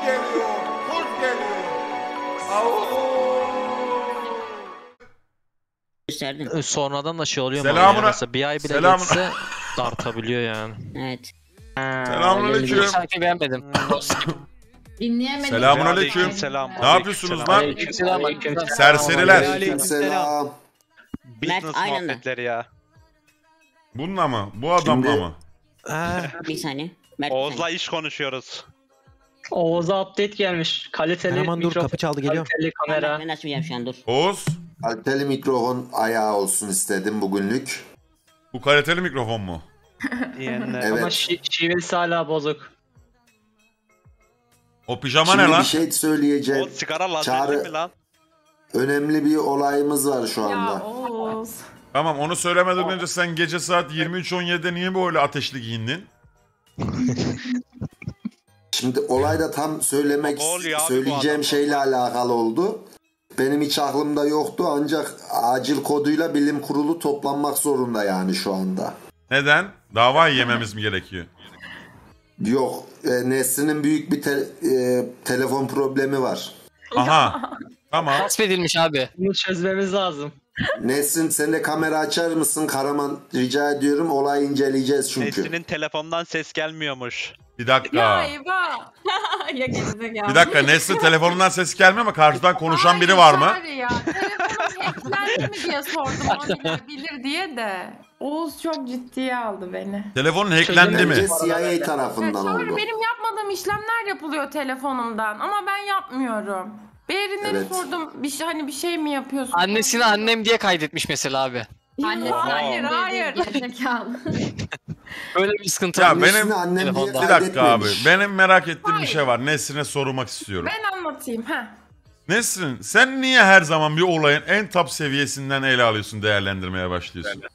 geliyor. Kurt geliyor. Au. Sonradan da şey oluyor Selamına... mu? Yani mesela bir ay bile geçse artabiliyor yani. Evet. Selamünaleyküm. Sanki beğenmedim. Dinleyemedim. Selamünaleyküm. Selam. Ne yapıyorsunuz lan? Aleykümselam. Serseriler. Aleykümselam. Business Mert, aynen. muhabbetleri ya. Bununla mı? Bu adamla Şimdi- mı? Bir saniye. Mert, Oğuz'la iş konuşuyoruz. Oğuz'a update gelmiş. Kaliteli Hemen dur, kapı çaldı, geliyorum. Kaliteli kamera. Ben açmayacağım şu an, dur. Oğuz. Kaliteli mikrofon ayağı olsun istedim bugünlük. Bu kaliteli mikrofon mu? Diyenler. Evet. Ama şivesi hala bozuk. O pijama Şimdi ne lan? bir şey söyleyeceğim. O sigara lazerli Çağrı- mi lan? Önemli bir olayımız var şu anda. Ya Oğuz. Tamam, onu söylemeden önce sen gece saat 23.17'de niye böyle ateşli giyindin? Şimdi olayda tam Oluyor abi bu söyleyeceğim adam. şeyle alakalı oldu. Benim hiç aklımda yoktu ancak acil koduyla bilim kurulu toplanmak zorunda yani şu anda. Neden? Davayı yememiz mi gerekiyor? Yok, Nesrin'in büyük bir telefon problemi var. Aha. Tamam. Gasp edilmiş abi. Bunu çözmemiz lazım. Nesrin sen de kamera açar mısın Karaman, rica ediyorum, olayı inceleyeceğiz çünkü. Nesrin'in telefondan ses gelmiyormuş. Bir dakika. Ya eyvah. Ya gerizekalı. Bir dakika, Nesrin telefonundan ses gelmiyor ama karşıdan konuşan biri var mı? Hayır ya. Telefonum hacklendi mi diye sordum. Onu bilir diye de. Oğuz çok ciddiye aldı beni. Telefonun hacklendi mi? Bence CIA tarafından Sonra oldu. benim yapmadığım işlemler yapılıyor telefonumdan ama ben yapmıyorum. Berin'e Evet. sordum, bir şey, hani bir şey mi yapıyorsun? Annesini annem diye kaydetmiş mesela abi. Hayır, hayır. Gerizekalı. Böyle bir sıkıntı Ya var. Annesini benim- annem diye Telefonda. Bir dakika abi. kaydetmemiş. Benim merak ettiğim bir Hayır. şey var. Nesrin'e sormak istiyorum. Ben anlatayım. Nesrin, sen niye her zaman bir olayın en top seviyesinden ele alıyorsun, değerlendirmeye başlıyorsun?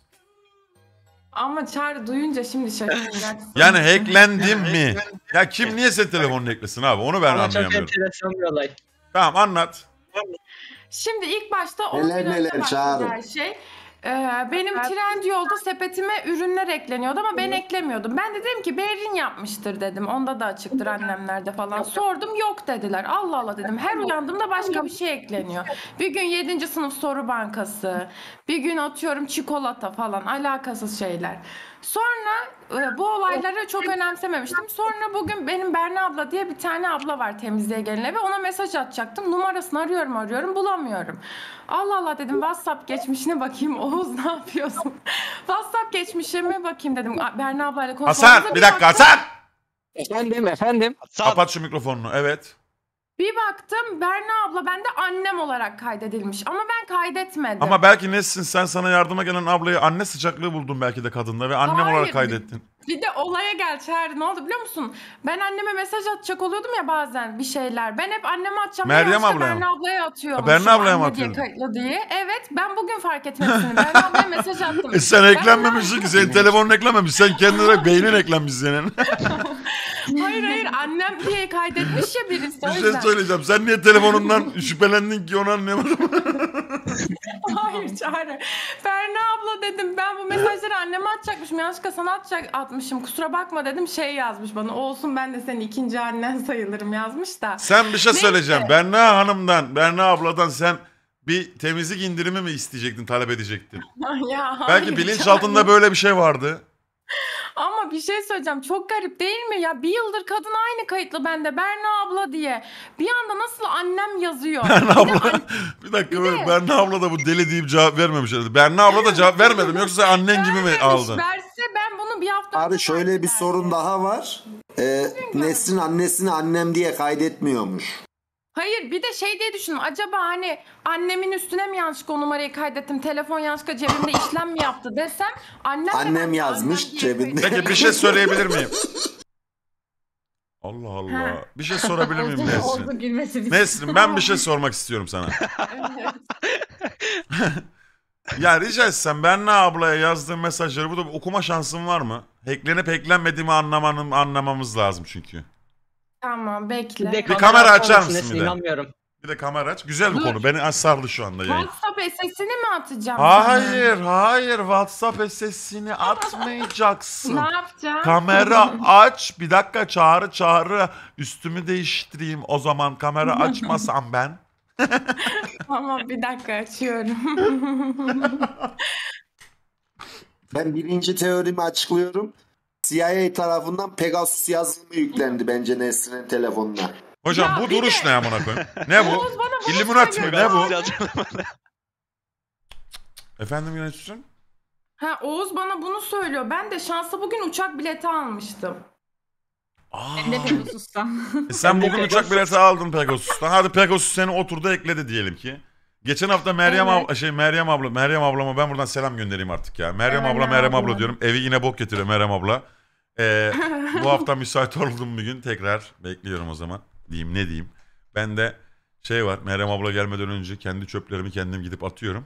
Ama Çağrı duyunca şimdi şaşıracaksın. Yani hacklendim mi? Ya kim niye senin telefonunu hacklesin abi? Onu ben Ama çok anlayamıyorum. enteresan bir olay. Tamam, anlat. Şimdi ilk başta 10 Neler gün önce neler başladı Çağrı. her şey. Benim Trendyol'da sepetime ürünler ekleniyordu ama ben eklemiyordum. Ben de dedim ki Berin yapmıştır dedim. Onda da açıktır annemlerde falan. Sordum, yok dediler. Allah Allah dedim. Her uyandığımda başka bir şey ekleniyor. Bir gün 7. sınıf soru bankası. Bir gün atıyorum çikolata falan. Alakasız şeyler. Sonra bu olayları çok önemsememiştim. Sonra bugün benim Berna abla diye bir tane abla var temizliğe gelen eve. Ona mesaj atacaktım. Numarasını arıyorum bulamıyorum. Allah Allah dedim, WhatsApp geçmişine bakayım. Oğuz ne yapıyorsun? WhatsApp geçmişime bakayım dedim. Berna ablayla konuşmamıza Hasan, bir dakika Hasan! Efendim. Kapat şu mikrofonunu, evet. Bir baktım Berna abla bende annem olarak kaydedilmiş. Ama ben kaydetmedim. Ama belki Nesrin, sen sana yardıma gelen ablayı anne sıcaklığı buldun belki de kadında ve annem Hayır. olarak kaydettin. Bir de olaya gel Çağrı, ne oldu biliyor musun? Ben anneme mesaj atacak oluyordum ya bazen bir şeyler. Ben hep anneme atacağım. Meryem Yanlışlıkla ablaya mı? Berna ablaya atıyorum. Berna ablaya mı Anne diye atıyordun? kayıtlı diye. Evet, ben bugün fark ettim hepsini. Berna ablaya mesaj attım. Sen eklenmemişsin ki, senin telefonun eklenmemiş. Sen kendin olarak beynin eklenmiş senin. Hayır annem diye kaydetmiş ya birisi. Bir o şey yüzden. söyleyeceğim. Sen niye telefonundan şüphelendin ki, onu anlayamadım. Hayır Çağrı. Berna abla dedim, ben bu mesajları anneme atacakmışım. Yanlışlıkla sana atmışım. Kusura bakma dedim, şey yazmış bana. Olsun, ben de senin ikinci annen sayılırım yazmış da. Sen bir şey Neyse. söyleyeceğim. Berna Hanım'dan, Berna abladan sen bir temizlik indirimi mi isteyecektin, talep edecektin? Ya, Belki hayır bilinçaltında Çağrı. böyle bir şey vardı. Ama bir şey söyleyeceğim, çok garip değil mi? Ya bir yıldır kadın aynı kayıtlı bende, Berna abla diye. Bir anda nasıl annem yazıyor? Berna Bir de abla, bir dakika, böyle Berna abla da bu deli deyip cevap vermemiş herhalde. Berna abla da cevap vermedim, yoksa sen annen gibi mi vermemiş. aldın? Verse ben bunu bir hafta Abi önce şöyle bir fark sorun ederdim. daha var. Nesrin annesini annem diye kaydetmiyormuş. Hayır, bir de şey diye düşündüm. Acaba hani annemin üstüne mi yanlışlıkla o numarayı kaydettim? Telefon yanlışlıkla cebimde işlem mi yaptı desem. Annem yazmış annem diye cebinde. Peki bir şey söyleyebilir miyim? Allah Allah. Bir şey sorabilir miyim Nesrin? Oldu gülmesi bir Nesrin, ben bir şey sormak istiyorum sana. Ya rica etsem Berna ablaya yazdığım mesajları burada okuma şansın var mı? Hacklenip hacklenmediğimi anlamamız lazım çünkü. Tamam, bekle. Bir kamera açar açar mısın bir de? İnanmıyorum. Bir de kamera aç. Güzel bir Dur. konu. Beni sardı şu anda yayın. WhatsApp SS'ini mi atacağım sana? Hayır. WhatsApp SS'ini atmayacaksın. Ne yapacağım? Kamera aç. Bir dakika çağrı. Üstümü değiştireyim. O zaman kamera açmasam ben. Tamam bir dakika açıyorum. Ben birinci teorimi açıklıyorum. CIA tarafından Pegasus yazılımı yüklendi bence Nesrin'in telefonuna. Hocam Ya bu bir duruş de- ne amına koyayım? Ne bu? Oğuz bana bunu Illuminati mi? söylüyor. Ne bu? Biraz- Efendim yöneticiim? Ha Oğuz bana bunu söylüyor. Ben de şansa bugün uçak bileti almıştım. Aa. Ne Pegasus'tan. Sen bugün Pegasus. uçak bileti aldın Pegasus'tan. Hadi Pegasus seni oturdu ekledi diyelim ki. Geçen hafta Meryem Evet. Meryem ablama ben buradan selam göndereyim artık ya. Meryem Evet, Meryem abla abla. diyorum. Evi yine bok getiriyor Meryem abla. Bu hafta müsait oldum bir gün tekrar bekliyorum o zaman. Diyeyim ne diyeyim. Ben de şey var Meryem abla gelmeden önce kendi çöplerimi kendim gidip atıyorum.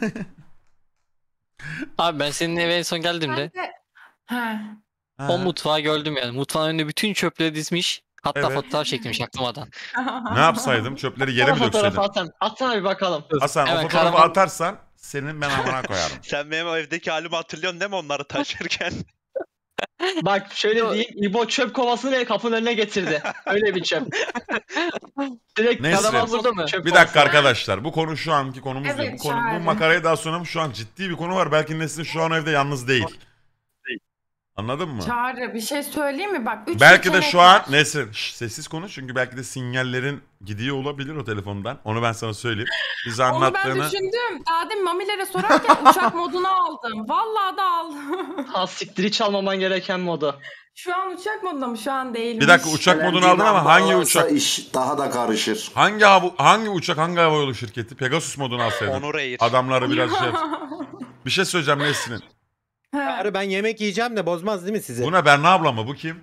Abi ben senin eve en son geldiğimde Ben de... Ha. o mutfağı gördüm yani. Mutfağın önünde bütün çöpleri dizmiş. Hatta Evet. fotoğraf çekmiş aklamadan. Ne yapsaydım? Çöpleri yere mi Fotoğrafı dökseydim? Hasan. Atsana bir bakalım. Hasan o Evet, fotoğrafı karavan- atarsan senin ben amına koyarım. Sen benim evdeki halimi hatırlıyorsun değil mi onları taşırken? Bak şöyle diyeyim. İbo çöp kovasını kapının önüne getirdi. Öyle bir çöp. Direkt Neyse. karavan Burada mı? çöp Bir dakika kovası. arkadaşlar. Bu konu şu anki konumuz Evet, değil. Bu, konu, bu Çağrı. makarayı daha sonra şu an ciddi bir konu var. Belki Nesin şu an evde yalnız değil. Anladın mı? Çağrı bir şey söyleyeyim mi? Bak 3 Belki de şu an Nesin sessiz konuş çünkü belki de sinyallerin gidiyor olabilir o telefondan. Onu ben sana söyleyeyim. Bize Onu ben anlattığını. düşündüm. Daha demin mamilere sorarken uçak modunu aldım. Vallahi da aldım. Ha siktir hiç almaman gereken modu. Şu an uçak modunda mı? Şu an değilmiş. Bir dakika uçak modunu aldın ama hangi uçak? İş daha da karışır. Hangi uçak hangi havayolu şirketi? Pegasus modunu alsaydın. Onur Air. Adamları biraz şey yap- Bir şey söyleyeceğim Nesin'in. Ha. Ben yemek yiyeceğim de bozmaz değil mi size? Bu ne Berna abla mı? Bu kim?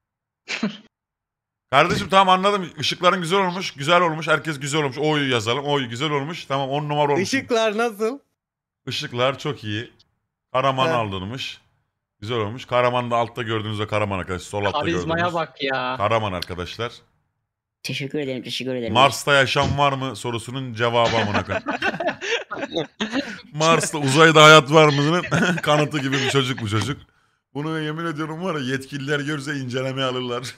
Kardeşim tamam anladım. Işıkların güzel olmuş. Güzel olmuş. Herkes güzel olmuş. Oy yazalım. Oy güzel olmuş. Tamam 10 numara olmuş. Işıklar nasıl? Işıklar çok iyi. Karaman Evet. aldırmış. Güzel olmuş. Karaman da altta gördüğünüzde Karaman arkadaşlar. Sol altta Karizmaya gördüğünüz. bak ya. Karaman arkadaşlar. Teşekkür ederim. Mars'ta yaşam var mı sorusunun cevabı amına koyayım. Mars'ta uzayda hayat var mı'nın kanıtı gibi bir çocuk bu çocuk. Bunu yemin ediyorum var ya yetkililer görse incelemeye alırlar.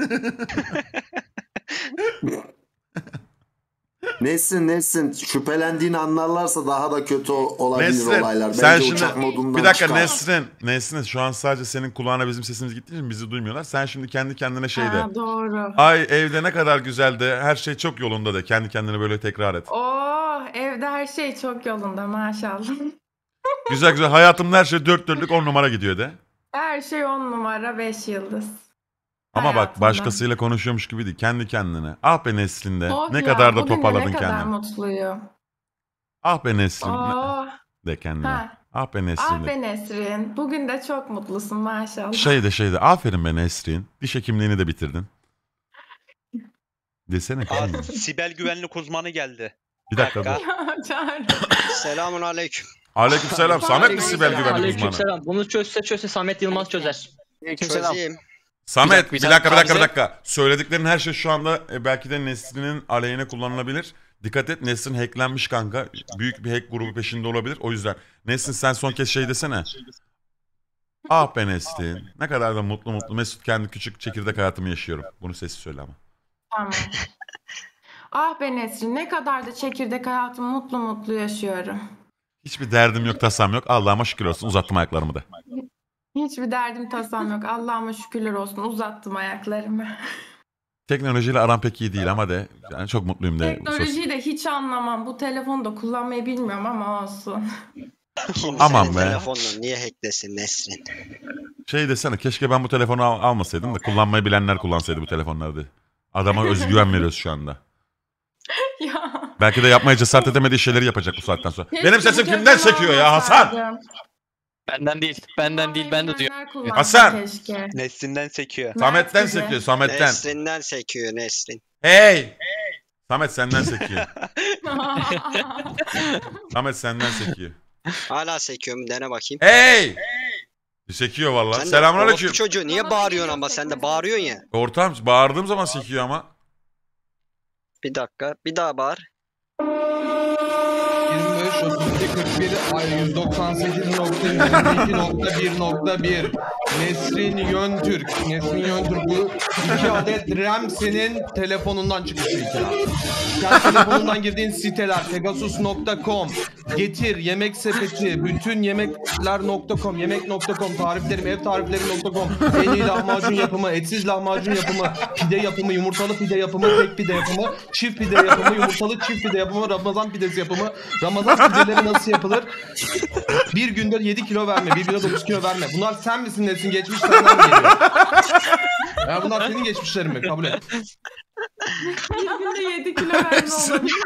Nesrin şüphelendiğini anlarlarsa daha da kötü olabilir Nesrin, olaylar. sen Bence şimdi uçak modundan bir dakika çıkar. Nesrin şu an sadece senin kulağına bizim sesimiz gittiği için bizi duymuyorlar. Sen şimdi kendi kendine şey de. Ha, doğru. Ay evde ne kadar güzel de her şey çok yolunda de kendi kendine böyle tekrar et. Evde her şey çok yolunda maşallah. Güzel güzel hayatımda her şey dört dörtlük 10 numara gidiyor de. Her şey 10 numara 5 yıldız. Ama bak Hayatımda. başkasıyla konuşuyormuş gibi değil kendi kendine. Ah be Nesrin'de Oh ne ya, kadar da bugün de toparladın ne kadar kendini. mutluyum. Ah be Nesrin Oh, de kendine. ha. Ah be Nesrin Ah de. be Nesrin. Bugün de çok mutlusun maşallah. Şey de aferin be Nesrin. Diş hekimliğini de bitirdin. Desene Aa, kızım. Sibel güvenlik uzmanı geldi. Bir dakika dur. Çağrı. Selamun aleyküm. Aleykümselam. Samet mi Sibel güvenlik uzmanı? Aleykümselam. Bunu çözse Samet Yılmaz çözer. Çözeyim. Samet Bir bir dakika, dakika. tabize. Söylediklerin her şey şu anda belki de Nesrin'in aleyhine kullanılabilir. Dikkat et Nesrin hacklenmiş kanka. Büyük bir hack grubu peşinde olabilir. O yüzden Nesrin sen son kez şey desene. Ah be Nesrin. Ne kadar da mutlu Mesut kendi küçük çekirdek hayatımı yaşıyorum. Bunu sessiz söyle ama. Tamam. Ah be Nesrin ne kadar da çekirdek hayatımı mutlu yaşıyorum. Hiçbir derdim yok tasam yok. Allah'ıma şükür olsun uzattım ayaklarımı da. Hiçbir derdim tasam yok. Allah'ıma şükürler olsun uzattım ayaklarımı. Teknolojiyle aram pek iyi değil ama de yani çok mutluyum de. Teknolojiyi de hiç anlamam. Bu telefonu da kullanmayı bilmiyorum ama olsun. Kim Aman senin be. telefonla niye hacklesin Nesrin? Şey desene keşke ben bu telefonu almasaydım da kullanmayı bilenler kullansaydı bu telefonları. Adama özgüven veriyoruz şu anda. Ya. Belki de yapmaya cesaret edemediği şeyleri yapacak bu saatten sonra. Keşke Benim bu sesim kimden telefonu sekiyor ya Hasan? almasaydım. Benden değil. Benden değil ben de diyorum. Bilenler kullansın Hasan! Keşke. Neslinden sekiyor. Samet'ten Mert gibi. sekiyor Samet'ten. Nesrin'den sekiyor Nesrin. Hey! Samet senden sekiyor. Samet senden sekiyor. Hala sekiyor mu? Dene bakayım. Hey! Sekiyor vallahi. Sen de Selamünaleyküm. orospu çocuğu niye Bana bağırıyorsun sekiyor, ama sen de sekiyor. bağırıyorsun ya. Ortam bağırdığım zaman sekiyor ama. Bir dakika. Bir daha bağır. 41 198.102.1.1 Nesrin Yöntürk. Nesrin Yöntürk bu 2 adet RAM senin telefonundan çıkmış bir kira. Kendi telefonundan girdiğin siteler pegasus.com, Getir, Yemek Sepeti, bütün yemekler.com, yemek.com, tariflerim, ev tariflerim.com, en iyi lahmacun yapımı, etsiz lahmacun yapımı, pide yapımı, yumurtalı pide yapımı, tek pide yapımı, çift pide yapımı, yumurtalı çift pide yapımı, Ramazan pidesi yapımı, Ramazan pideleri nasıl yapılır? Bir günde 7 kilo verme, bir günde 9 kilo verme. Bunlar sen misin Nesin? Geçmiş senden mi geliyor? Ya bunlar senin geçmişlerin mi? Kabul et. Bir günde 7 kilo verme olabilir.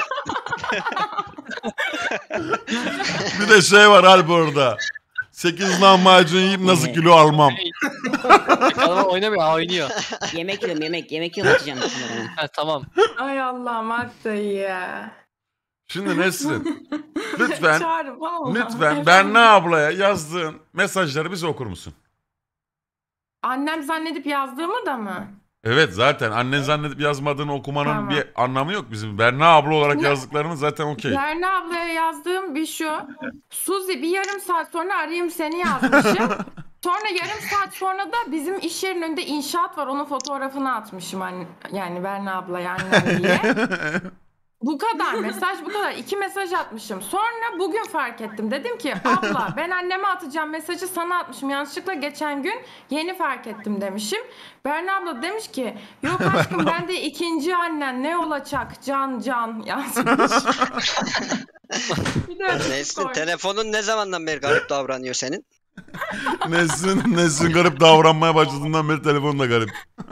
Bir de şey var Alp orada. 8 lahmacun yiyip nasıl kilo almam. Adamlar oynamıyor, oynuyor. Yemek yiyorum yemek yiyorum atacağım bunlara. Ha, tamam. Ay Allah'ım Aktay'ı ya. Şimdi Nesrin, lütfen Çağrı, vallahi. lütfen Berna ablaya yazdığın mesajları bize okur musun? Annem zannedip yazdığımı da mı? Evet, zaten annen zannedip yazmadığını okumanın Tamam. bir anlamı yok bizim. Berna abla olarak Ne? yazdıklarımız zaten okey. Berna ablaya yazdığım bir şu. Suzi bir yarım saat sonra arayayım seni yazmışım. Sonra yarım saat sonra da bizim iş yerinin önünde inşaat var. Onun fotoğrafını atmışım yani Berna ablaya annem diye. Bu kadar mesaj, bu kadar. 2 mesaj atmışım. Sonra bugün fark ettim. Dedim ki abla ben anneme atacağım mesajı sana atmışım. Yanlışlıkla geçen gün yeni fark ettim demişim. Berna abla demiş ki yok aşkım ben de ikinci annen ne olacak can yazmış. Bir de Nesrin telefonun ne zamandan beri garip davranıyor senin? Nesrin garip davranmaya başladığından beri telefon da garip.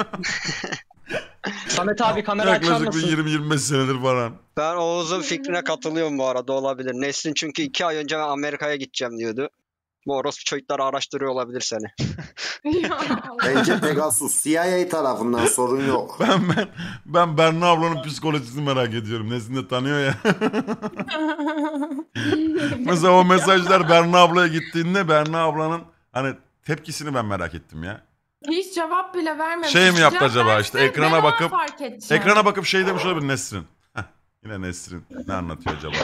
Samet abi kamera açar Yaklaşık bir mısın? 20-25 senedir falan. Ben Oğuz'un fikrine katılıyorum bu arada, olabilir. Nesrin çünkü 2 ay önce ben Amerika'ya gideceğim diyordu. Bu orospu çocukları araştırıyor olabilir seni. Ya Allah. Bence Pegasus CIA tarafından sorun yok. Ben Berna ablanın psikolojisini merak ediyorum. Nesrin de tanıyor ya. Mesela o mesajlar Berna ablaya gittiğinde Berna ablanın hani tepkisini ben merak ettim ya. Hiç cevap bile vermemiş. Şey mi yaptı Cevap acaba verse işte ben ekrana ona bakıp fark edeceğim. ekrana bakıp şey demiş olabilir Nesrin. Heh, yine Nesrin ne anlatıyor acaba?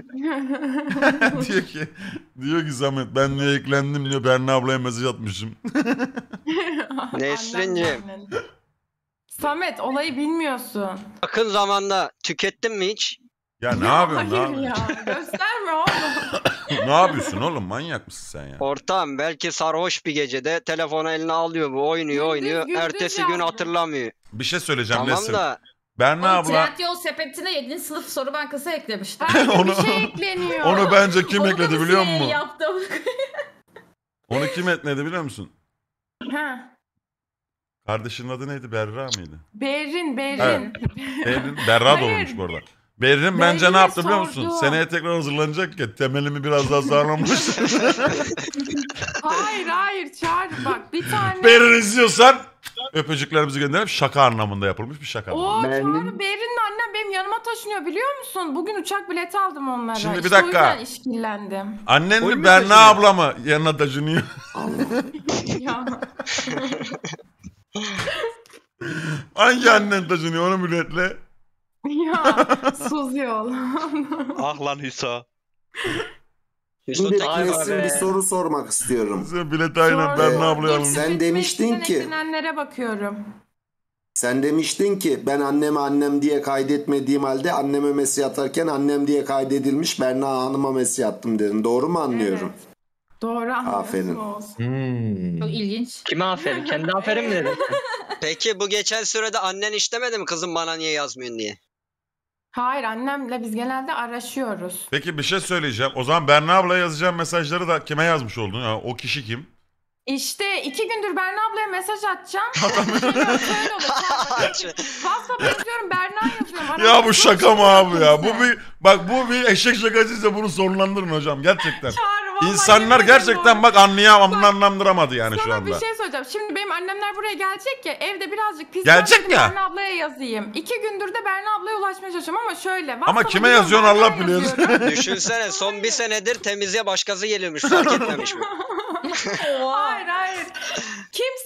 diyor ki Samet ben diyor eklendim diyor Berna ablaya mesaj atmışım. Nesrin'ciğim. Samet olayı bilmiyorsun. Yakın zamanda tükettin mi hiç? Ya ne yapıyorsun? Hayır Ne ya. yapıyorsun? Gösterme oğlum. Ne yapıyorsun oğlum? Manyak mısın sen ya? Ortağım belki sarhoş bir gecede telefonu eline alıyor bu, oynuyor. gündüz Ertesi gün yazdı. hatırlamıyor. Bir şey söyleyeceğim Tamam Nesrin. da Berna abla Trendyol sepetine 7. sınıf soru bankası eklemişler. Her gün Onu- bir şey ekleniyor. onu bence kim Onu da ekledi bir biliyor şey musun? yaptım. Onu kim ekledi biliyor musun? Ha. Kardeşinin adı neydi? Berra mıydı? Berin. Evet. Berrin, Berra da Hayır. olmuş bu arada. Berrin bence Berrin'e ne yaptı biliyor musun? sordu. Seneye tekrar hazırlanacak ya temelimi biraz daha sağlamış. Hayır Çağrı bak bir tane. Berrin izliyorsan öpücüklerimizi gönderelim. Şaka anlamında yapılmış bir şaka. Oo Berin- Çağrı Berin'le annem benim yanıma taşınıyor biliyor musun? Bugün uçak bileti aldım onlara. Şimdi bir İşte dakika. o yüzden işkillendim. Annen Oyun mi mu Berna taşınıyor? abla mı yanına taşınıyor? Ya. Hangi annen taşınıyor onu biletle? Ya Suzi ol. Ah lan Hüso. Şimdi Ay Nesrin be. bir soru sormak istiyorum. Sen bilet aynen Sonra- Berna ablaya almış. Sen demiştin ki- Eklenenlere bakıyorum. Sen demiştin ki ben anneme annem diye kaydetmediğim halde anneme mesaj atarken annem diye kaydedilmiş Berna Hanım'a mesaj attım dedin. Doğru mu anlıyorum? Evet. Doğru anlıyorsun Aferin. Oğuz. Çok ilginç. Kime aferin? Kendi aferin mi dedin? peki bu geçen sürede annen iş demedi mi kızım bana niye yazmıyorsun diye? Hayır annemle biz genelde araşıyoruz. Peki bir şey söyleyeceğim. O zaman Berna ablaya yazacağım mesajları da kime yazmış oldun? Ya, o kişi kim? İşte 2 gündür Berna ablaya mesaj atacağım. Şöyle olur. WhatsApp'a yazıyorum Berna yazıyorum. Ya bu şaka mı abi ya? Bu bir eşek şakacıysa bunu sonlandırın hocam gerçekten. Çağrı, vallahi İnsanlar yemin ederim gerçekten bu. bak anlayamadı yani şu Sana anda. bir şey söyleyeceğim. Şimdi benim annemler buraya gelecek ya evde birazcık pis. Gelecek ya. Berna ablaya yazayım. 2 gündür de Berna ablaya ulaşmaya çalışıyorum ama şöyle. Ama WhatsApp'a kime gidiyorum, yazıyorsun Berna'ya Allah biliyor. yazıyorum. Düşünsene son bir senedir temizliğe başkası geliyormuş fark etmemiş mi? Hayır. Kimse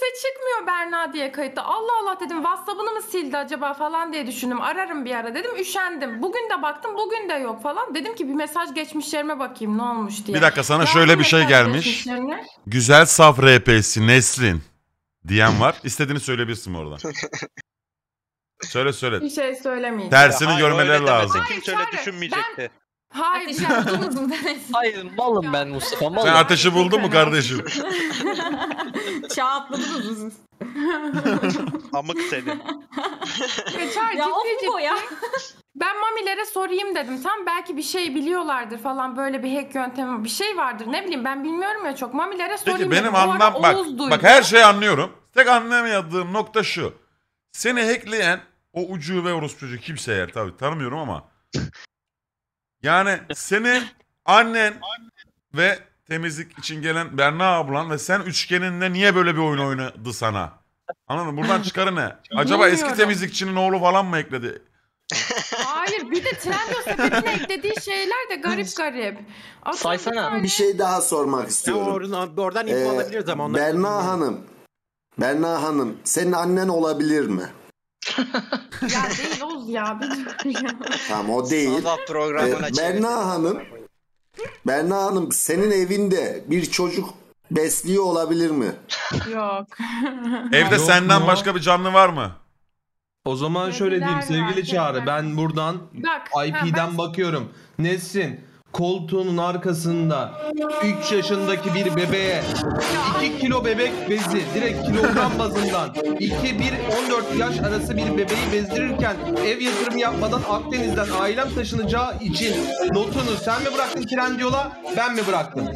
çıkmıyor Berna diye kayıtlı. Allah Allah dedim, WhatsApp'ını mı sildi acaba falan diye düşündüm. Ararım bir ara dedim, üşendim. Bugün de baktım, bugün de yok falan. Dedim ki bir mesaj geçmişlerime bakayım ne olmuş diye. Bir dakika, sana Yazdım şöyle bir şey mesaj gelmiş. geçmişlerine. Güzel saf RP'si Nesrin diyen var. İstediğini söyleyebilirsin orada. Söyle. Bir şey söylemeyeceğim. Tersini Hayır, görmeleri öyle demedi. lazım. Kimse öyle Hayır, düşünmeyecekti. Hayır. Ateş yaptınız mı demesin. Hayır malım ben Mustafa Sen malım. ateşi buldun mu kardeşim? Çağ atladınız mı siz? Amık seni. Çağır, Ya ciddi of bu ya. Ben mamilere sorayım dedim. Tam belki bir şey biliyorlardır falan, böyle bir hack yöntemi bir şey vardır. Ne bileyim, ben bilmiyorum ya çok. Mamilere sorayım Peki dedim. benim O ara anlam bak Oğuz duydu. bak her şeyi anlıyorum. Tek anlayamadığım nokta şu. Seni hackleyen o ucube orospu çocuğu kimse eğer tabii tanımıyorum ama yani senin annen ve temizlik için gelen Berna ablan ve sen üçgeninde niye böyle bir oyun oynadı sana? Anladın mı? Buradan çıkarı ne? Acaba eski Bilmiyorum. temizlikçinin oğlu falan mı ekledi? Hayır, bir de Trendyol sepetine eklediği şeyler de garip. Aslında Saysana. Bir şey daha sormak Ya istiyorum. oradan info alabiliriz ama onlar. Berna Hanım, senin annen olabilir mi? Ya değil Oğuz ya. Tamam, o değil. Sabah programına çevir. Berna Hanım, senin evinde bir çocuk besliyor olabilir mi? Yok. Evde Yok senden mu? başka bir canlı var mı? O zaman şöyle diyeyim Kediler var, sevgili Çağrı, kediler. ben buradan Bak, IP'den bakıyorum. Nesrin koltuğunun arkasında 3 yaşındaki bir bebeğe 2 kilo bebek bezi direkt kilogram bazından 2-1-14 yaş arası bir bebeği bezdirirken ev yatırımı yapmadan Akdeniz'den ailem taşınacağı için notunu sen mi bıraktın Trendyol'a, ben mi bıraktım?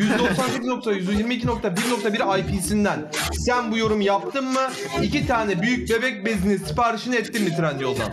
198.122.1.1 IP'sinden sen bu yorum yaptın mı? 2 tane büyük bebek bezini siparişini ettin mi Trendyol'dan?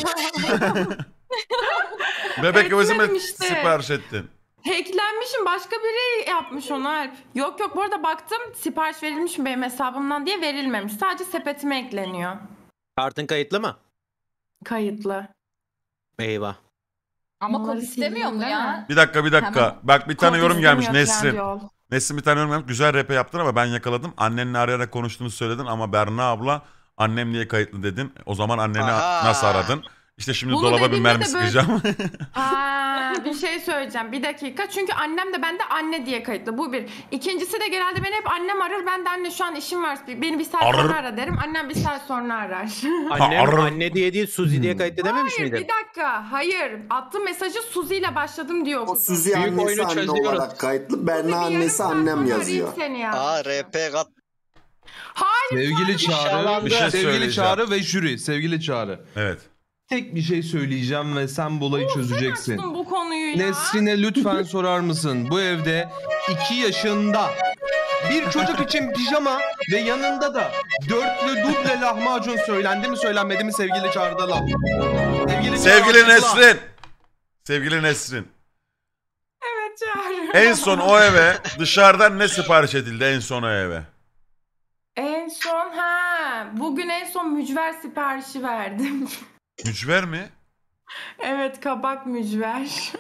Bebek gözü mü Etmedim işte. sipariş ettin? Hacklenmişim, başka biri yapmış onu Alp. Yok bu arada baktım, sipariş verilmiş mi benim hesabımdan diye, verilmemiş. Sadece sepetime ekleniyor. Kartın kayıtlı mı? Kayıtlı. Eyvah. Ama Onları kod istemiyor mu sildim, ya? değil mi? Bir dakika. Hemen. Bak bir tane Kod yorum gelmiş istemiyor Nesrin. Trendyol. Nesrin bir tane yorum yapmış. Güzel rap yaptın ama ben yakaladım. Annenle arayarak konuştuğunu söyledin ama Berna abla annem niye kayıtlı dedin. O zaman anneni Aha. nasıl aradın? İşte şimdi Bunu dolaba bir dediğimde mermi de böyle- sıkacağım. Bir şey söyleyeceğim, bir dakika. Çünkü annem de bende anne diye kayıtlı. Bu bir. İkincisi de genelde beni hep annem arar. Ben de anne şu an işim var, beni bir saat Arar. sonra ara derim. Annem bir saat sonra arar. Annem anne diye değil Suzi diye kayıtlı dememiş Hayır, miydin? bir dakika. Hayır. Attığım mesajı Suzi ile başladım diyor. O Suzi annesi oyunu anne çözüyoruz. olarak kayıtlı. Berna Bir yarım annesi saat annem sonra yazıyor. arayayım seni ya. Aa RP kat. Hayır. Sevgili Çağrı, Bir şey sevgili söyleyeceğim. Çağrı ve jüri, sevgili Çağrı. Evet. Tek bir şey söyleyeceğim ve sen bu olayı çözeceksin. Açtın bu konuyu ya. Nesrin'e lütfen sorar mısın? Bu evde 2 yaşında bir çocuk için pijama ve yanında da dörtlü duble lahmacun söylendi mi söylenmedi mi sevgili Çağrı'da laf? Sevgili Çağrı, laf. Nesrin. Sevgili Nesrin. Evet Çağrı. En son o eve dışarıdan ne sipariş edildi en son o eve? En son bugün en son mücver siparişi verdim. Mücver mi? Evet, kabak mücver.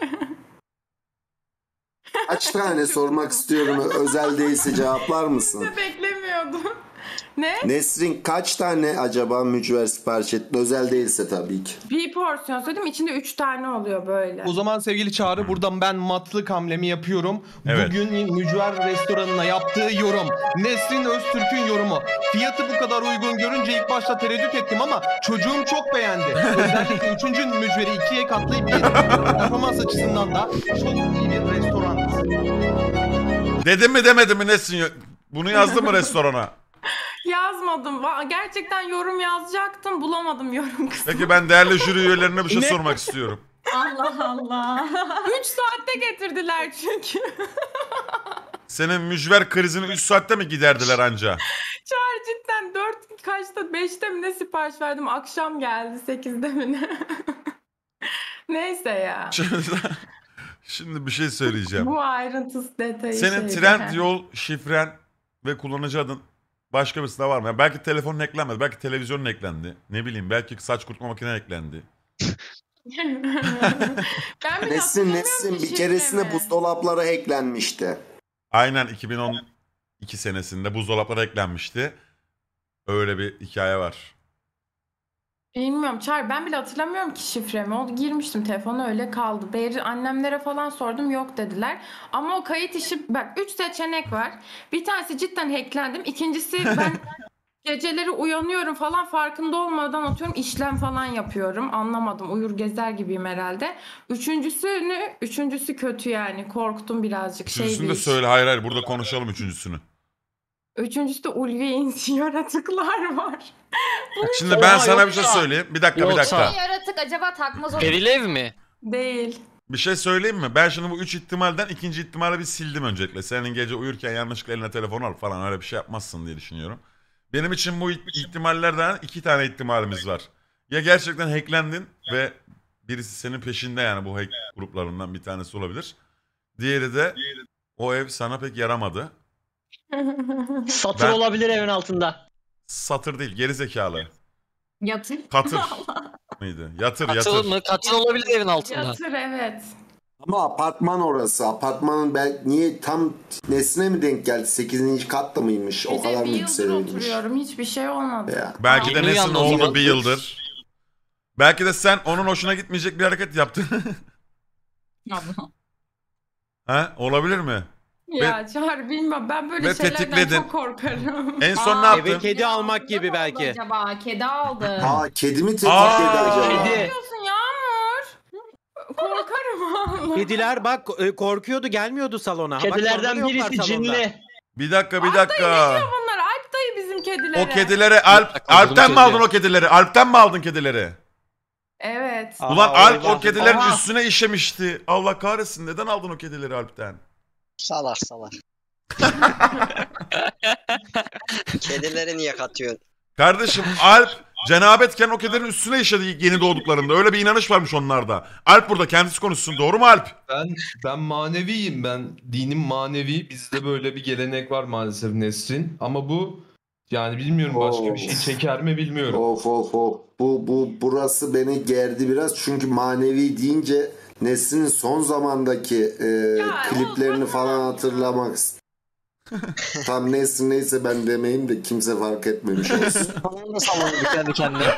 Kaç tane sormak istiyorum, özel değilse cevaplar mısın? Beklemiyordum. Ne? Nesrin kaç tane acaba mücver sipariş ettin? Özel değilse tabii ki. Bir porsiyon söyledim, içinde 3 tane oluyor böyle. O zaman sevgili Çağrı buradan ben matlık hamlemi yapıyorum. Evet. Bugün Mücver restoranına yaptığı yorum. Nesrin Öztürk'ün yorumu. Fiyatı bu kadar uygun görünce ilk başta tereddüt ettim ama çocuğum çok beğendi. Özellikle 3. mücveri 2'ye katlayıp yedim. Performans açısından da çok iyi bir restoran. Dedim mi demedim mi Nesrin? Bunu yazdı mı restorana? Yazmadım. Gerçekten yorum yazacaktım. Bulamadım yorum kısmını. Peki ben değerli jüri üyelerine bir şey sormak istiyorum. Allah Allah. 3 saatte getirdiler çünkü. Senin mücver krizini 3 saatte mi giderdiler anca? Çağrı cidden 4 kaçta 5'te mi ne sipariş verdim. Akşam geldi 8'de mi ne? Neyse ya. Şimdi bir şey söyleyeceğim. Bu ayrıntısı detayı Senin şeydi. Trendyol şifren ve kullanıcı adın başka birisinde var mı? Yani belki telefonun eklenmedi, belki televizyonun eklendi. Ne bileyim, belki saç kurutma makinen eklendi. Ben bile Nesrin hatırlamıyorum ki bir keresinde şifremi. buzdolaplara hacklenmişti. Aynen 2012 senesinde buzdolaplara eklenmişti. Öyle bir hikaye var. Bilmiyorum Çağrı, ben bile hatırlamıyorum ki şifremi. O girmiştim telefona, öyle kaldı. Annemlere falan sordum, yok dediler. Ama o kayıt işi, bak 3 seçenek var. Bir tanesi cidden hacklendim. İkincisi ben geceleri uyanıyorum falan, farkında olmadan atıyorum işlem falan yapıyorum. Anlamadım, uyur gezer gibiyim herhalde. Üçüncüsü kötü yani, korktum birazcık. Üçüncüsünü de söyle, hayır burada konuşalım üçüncüsünü. Üçüncüsü de ulvi insi yaratıklar var. Şimdi ben sana bir şey söyleyeyim. Bir dakika. Yaratık acaba takmaz olur. Perilev mi? Değil. Bir şey söyleyeyim mi? Ben şimdi bu 3 ihtimalden ikinci ihtimali bir sildim öncelikle. Senin gece uyurken yanlışlıkla eline telefon al falan, öyle bir şey yapmazsın diye düşünüyorum. Benim için bu ihtimallerden 2 tane ihtimalimiz var. Ya gerçekten hacklendin ve birisi senin peşinde, yani bu hack gruplarından bir tanesi olabilir. Diğeri de o ev sana pek yaramadı. Satır olabilir evin altında. Satır değil, gerizekalı. Yatır. Katır mıydı? Yatır. Katır olabilir evin altında. Yatır, evet. Ama apartman orası. Apartmanın niye tam Nesrin'e mi denk geldi? 8. katta mıymış? O kadar mı Bir yıldır yükselmiş? oturuyorum, hiçbir şey olmadı. Ya. Belki de Yeni Nesin uyandı o oldu zaman. bir yıldır. Belki de sen onun hoşuna gitmeyecek bir hareket yaptın. Ha? Olabilir mi? Ya Çağrı, bilmem, ben böyle Ve şeylerden tetikledin. çok korkarım. En son ne yaptın? Eve kedi almak gibi belki. Acaba kedi aldı. Kedi mi tetikledin acaba? Ne Kedi. diyorsun Yağmur? Korkarım. Kediler bak korkuyordu, gelmiyordu salona. Bak, Kedilerden orada yoklar birisi salonda. cinli. Bir dakika. Bunlar Alp dayı bizim kedilere. O kedileri Alp'ten mi aldın o kedileri? Alp'ten mi aldın kedileri? Evet. Ulan Aha, Alp o eyvah. kedilerin Aha. üstüne işemişti. Allah kahretsin, neden aldın o kedileri Alp'ten? Salak. Kedileri niye katıyorsun? Kardeşim Alp cenabetken o kedilerin üstüne işedi yeni doğduklarında. Öyle bir inanış varmış onlarda. Alp burada kendisi konuşsun, doğru mu Alp? Ben maneviyim. Ben dinim manevi. Bizde böyle bir gelenek var maalesef Nesrin. Ama bu yani bilmiyorum, başka bir şey çeker mi bilmiyorum. Of. Burası beni gerdi biraz. Çünkü manevi deyince Nesrin'in son zamandaki kliplerini falan hatırlamak tam Nesrin neyse ben demeyeyim de kimse fark etmemiş olsun. Onu da salladı kendi kendine.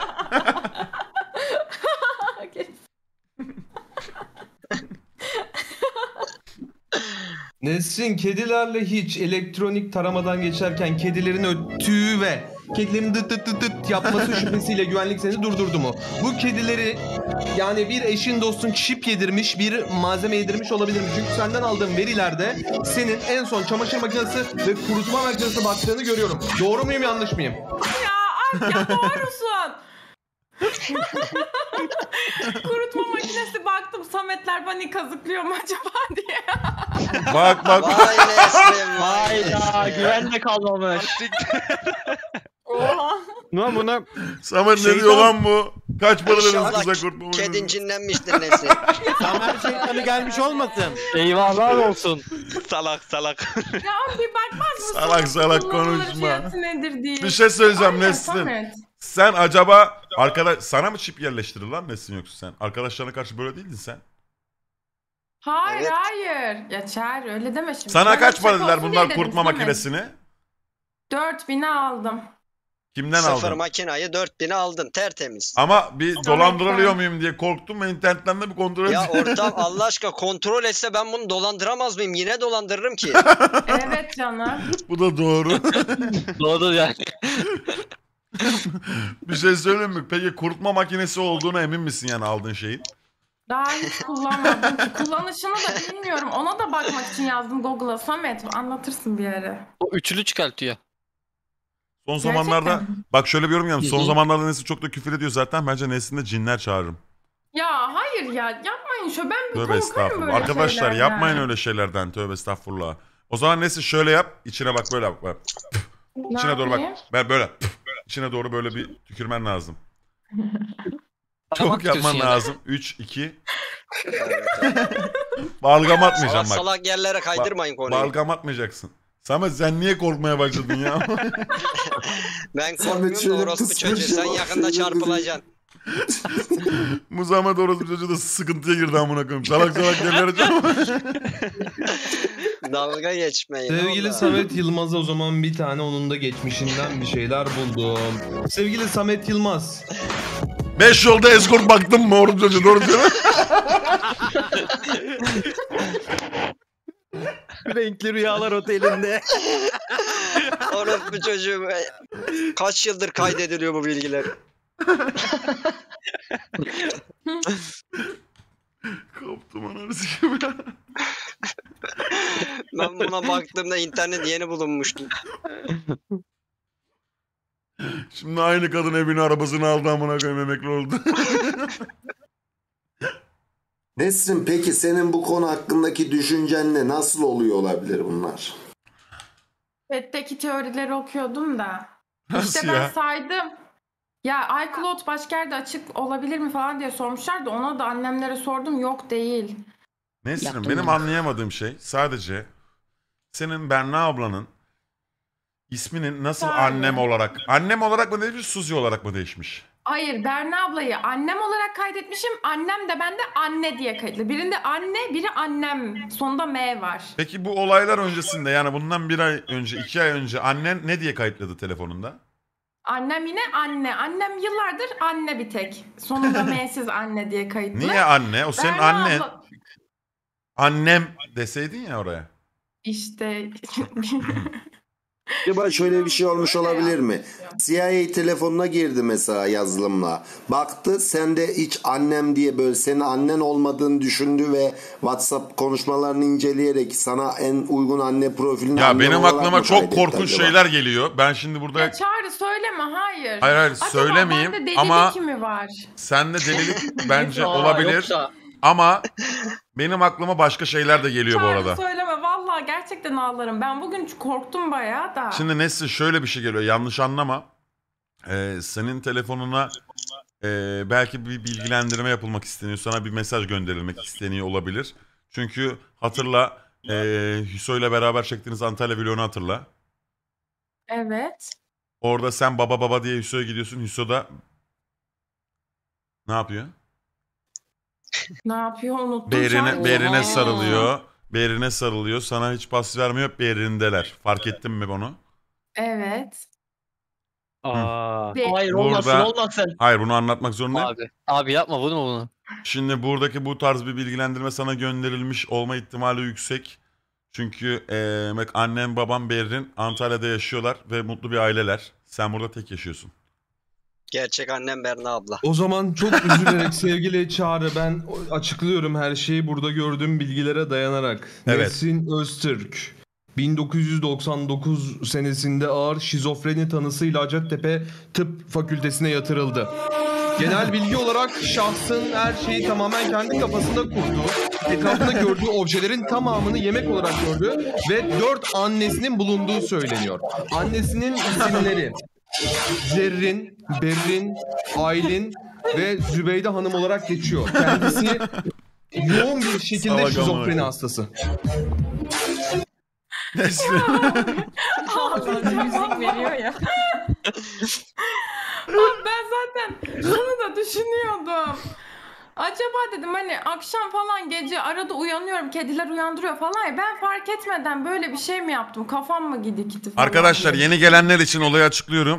Nesrin, kedilerle hiç elektronik taramadan geçerken kedilerin öttüğü ve kedilerin dıt dıt dıt dıt yapması şüphesiyle güvenlik seni durdurdu mu? Bu kedileri yani bir eşin dostun çip yedirmiş, bir malzeme yedirmiş olabilir mi? Çünkü senden aldığım verilerde senin en son çamaşır makinesi ve kurutma makinesi baktığını görüyorum. Doğru muyum, yanlış mıyım? Ya doğrusun. Kurutma makinesi baktım, Sametler beni kazıklıyor mu acaba diye. Bak. Vay Nesrin Hayda, güven de kalmamış. Oha. Buna Samet ne diyor lan bu? Kaç para dediniz kıza kurtma Kedin makinesi? cinlenmiştir Nesrin. Tamer şeytanı gelmiş olmasın. Eyvahlar olsun. Salak. Ya bir bakmaz mısın? Salak Kullanılır konuşma. fiyatı nedir diye. Bir şey söyleyeceğim Aynen, Nesrin. Samet. Sen acaba sana mı çip yerleştirir lan Nesrin, yoksa sen? Arkadaşlarına karşı böyle değildin sen. Hayır Evet. hayır. Ya Çağrı öyle deme şimdi. Sana Ben kaç şaka para dediler olsun bunlar diye dedim kurutma Samet. makinesini? 4000'e aldım. Kimden Sıfır aldın? makinayı 4000'e aldın tertemiz. Ama bir Samet'ten. dolandırılıyor muyum diye korktum ve internetten de bir kontrol Ya edeyim. ortam Allah aşkına kontrol etse ben bunu dolandıramaz mıyım? Yine dolandırırım ki. Evet canım. Bu da doğru. Doğru yani. Bir şey söyleyeyim mi? Peki kurutma makinesi olduğuna emin misin yani aldığın şeyin? Daha hiç kullanmadım ki. Kullanışını da bilmiyorum. Ona da bakmak için yazdım Google'a. Samet anlatırsın bir ara. O üçlü çıkartıyor. Son zamanlarda bak şöyle bir yorum yapayım. Son Hı hı. zamanlarda Nesin çok da küfür ediyor zaten. Bence Nesin'de cinler çağırırım. Ya hayır ya yapmayın şu. Ben bir Tövbe korkarım estağfurullah. böyle Arkadaşlar şeylerden. yapmayın öyle şeylerden. Tövbe estağfurullah. O zaman Nesin şöyle yap. İçine bak böyle bak. Ne İçine doğru bak. yapayım? Ben böyle. İçine doğru böyle bir tükürmen lazım. Tamam, Çok yapman diyorsun yani. lazım. 3, 2. Balgam atmayacağım bak. Salak yerlere kaydırmayın konuyu. Balgam atmayacaksın. Samet sen niye korkmaya başladın ya? Ben Samet korkmuyorum da şöyle orospu pıs çocuğu. pıs Sen yapar, yakında şöyle çarpılacaksın. Bu zahmet orospu çocuğu da sıkıntıya girdi amına koyayım. Salak salak gebereceğim. Dalga geçmeyin. Sevgili oğlum. Samet Yılmaz'a o zaman bir tane onun da geçmişinden bir şeyler buldum. Sevgili Samet Yılmaz. 5 yolda eskort baktın mı orospu çocuğu? Doğru söylüyor. Renkli Rüyalar Oteli'nde. Orospu çocuğum. Kaç yıldır kaydediliyor bu bilgiler? Koptum ananı sikeyim ya. Ben buna baktığımda internet yeni bulunmuştu. Şimdi aynı kadın evini arabasını aldı amına koyayım emekli oldu. Nesrin peki senin bu konu hakkındaki düşüncen ne? Nasıl oluyor olabilir bunlar? Chat'teki teorileri okuyordum da. Nasıl İşte ben ya? saydım. Ya iCloud başka yerde açık olabilir mi falan diye sormuşlar da ona da annemlere sordum. Yok değil. Nesrin Yaptım benim ben. anlayamadığım şey sadece senin Berna ablanın isminin nasıl Aynen. annem olarak mı değişmiş, Suzi olarak mı değişmiş? Hayır, Berna ablayı annem olarak kaydetmişim. Annem de bende anne diye kayıtlı. Birinde anne, biri annem. Sonunda M var. Peki bu olaylar öncesinde yani bundan 1 ay önce 2 ay önce annen ne diye kayıtladı telefonunda? Annem yine anne. Annem yıllardır anne bir tek. Sonunda M'siz anne diye kayıtlı. Niye anne? O senin Berna annen. abla- Annem deseydin ya oraya. İşte Acaba şöyle bir şey olmuş olabilir mi? CIA telefonuna girdi mesela yazılımla. Baktı sen de hiç annem diye böyle senin annen olmadığını düşündü ve WhatsApp konuşmalarını inceleyerek sana en uygun anne profilini Ya annem benim olarak aklıma mı çok kaydetti korkunç acaba? şeyler geliyor. Ben şimdi burada ya Çağrı söyleme hayır. Hayır, Acaba söylemeyeyim bende ama delilik mi var? sende delilik bence Aa, olabilir. yoksa- Ama benim aklıma başka şeyler de geliyor bu Çağrı arada. söyleme vallahi gerçekten ağlarım. Ben bugün korktum bayağı da. Şimdi Nesli şöyle bir şey geliyor yanlış anlama. Senin telefonuna belki bir bilgilendirme yapılmak isteniyor. Sana bir mesaj gönderilmek isteniyor olabilir. Çünkü hatırla Hüso ile beraber çektiğiniz Antalya vlogunu hatırla. Evet. Orada sen baba baba diye Hüso'ya gidiyorsun. Hüso da ne yapıyor? Ne yapıyor unuttum. Berine, berine Oha. sarılıyor. Berine sarılıyor. Sana hiç pas vermiyor. Berindeler. Fark ettin mi bunu? Evet. Aa. Hayır Burada- olmasın. Hayır bunu anlatmak zorundayım. Abi yapma bunu. Şimdi buradaki bu tarz bir bilgilendirme sana gönderilmiş olma ihtimali yüksek. Çünkü annem babam Berrin Antalya'da yaşıyorlar ve mutlu bir aileler. Sen burada tek yaşıyorsun. Gerçek annem Berna abla. O zaman çok üzülerek sevgili Çağrı ben açıklıyorum her şeyi burada gördüğüm bilgilere dayanarak. Evet. Nesrin Öztürk 1999 senesinde ağır şizofreni tanısıyla Hacettepe Tıp Fakültesine yatırıldı. Genel bilgi olarak şahsın her şeyi tamamen kendi kafasında kurduğu, etrafında gördüğü objelerin tamamını yemek olarak gördüğü ve 4 annesinin bulunduğu söyleniyor. Annesinin isimleri Zerrin, Berrin, Aylin ve Zübeyde Hanım olarak geçiyor. Kendisi yoğun bir şekilde Salak şizofreni amına. hastası. Müzik veriyor ya. Abi ben zaten şunu da düşünüyordum. Acaba dedim hani akşam falan gece arada uyanıyorum kediler uyandırıyor falan ya ben fark etmeden böyle bir şey mi yaptım kafam mı gidikti falan. Arkadaşlar diye. yeni gelenler için olayı açıklıyorum.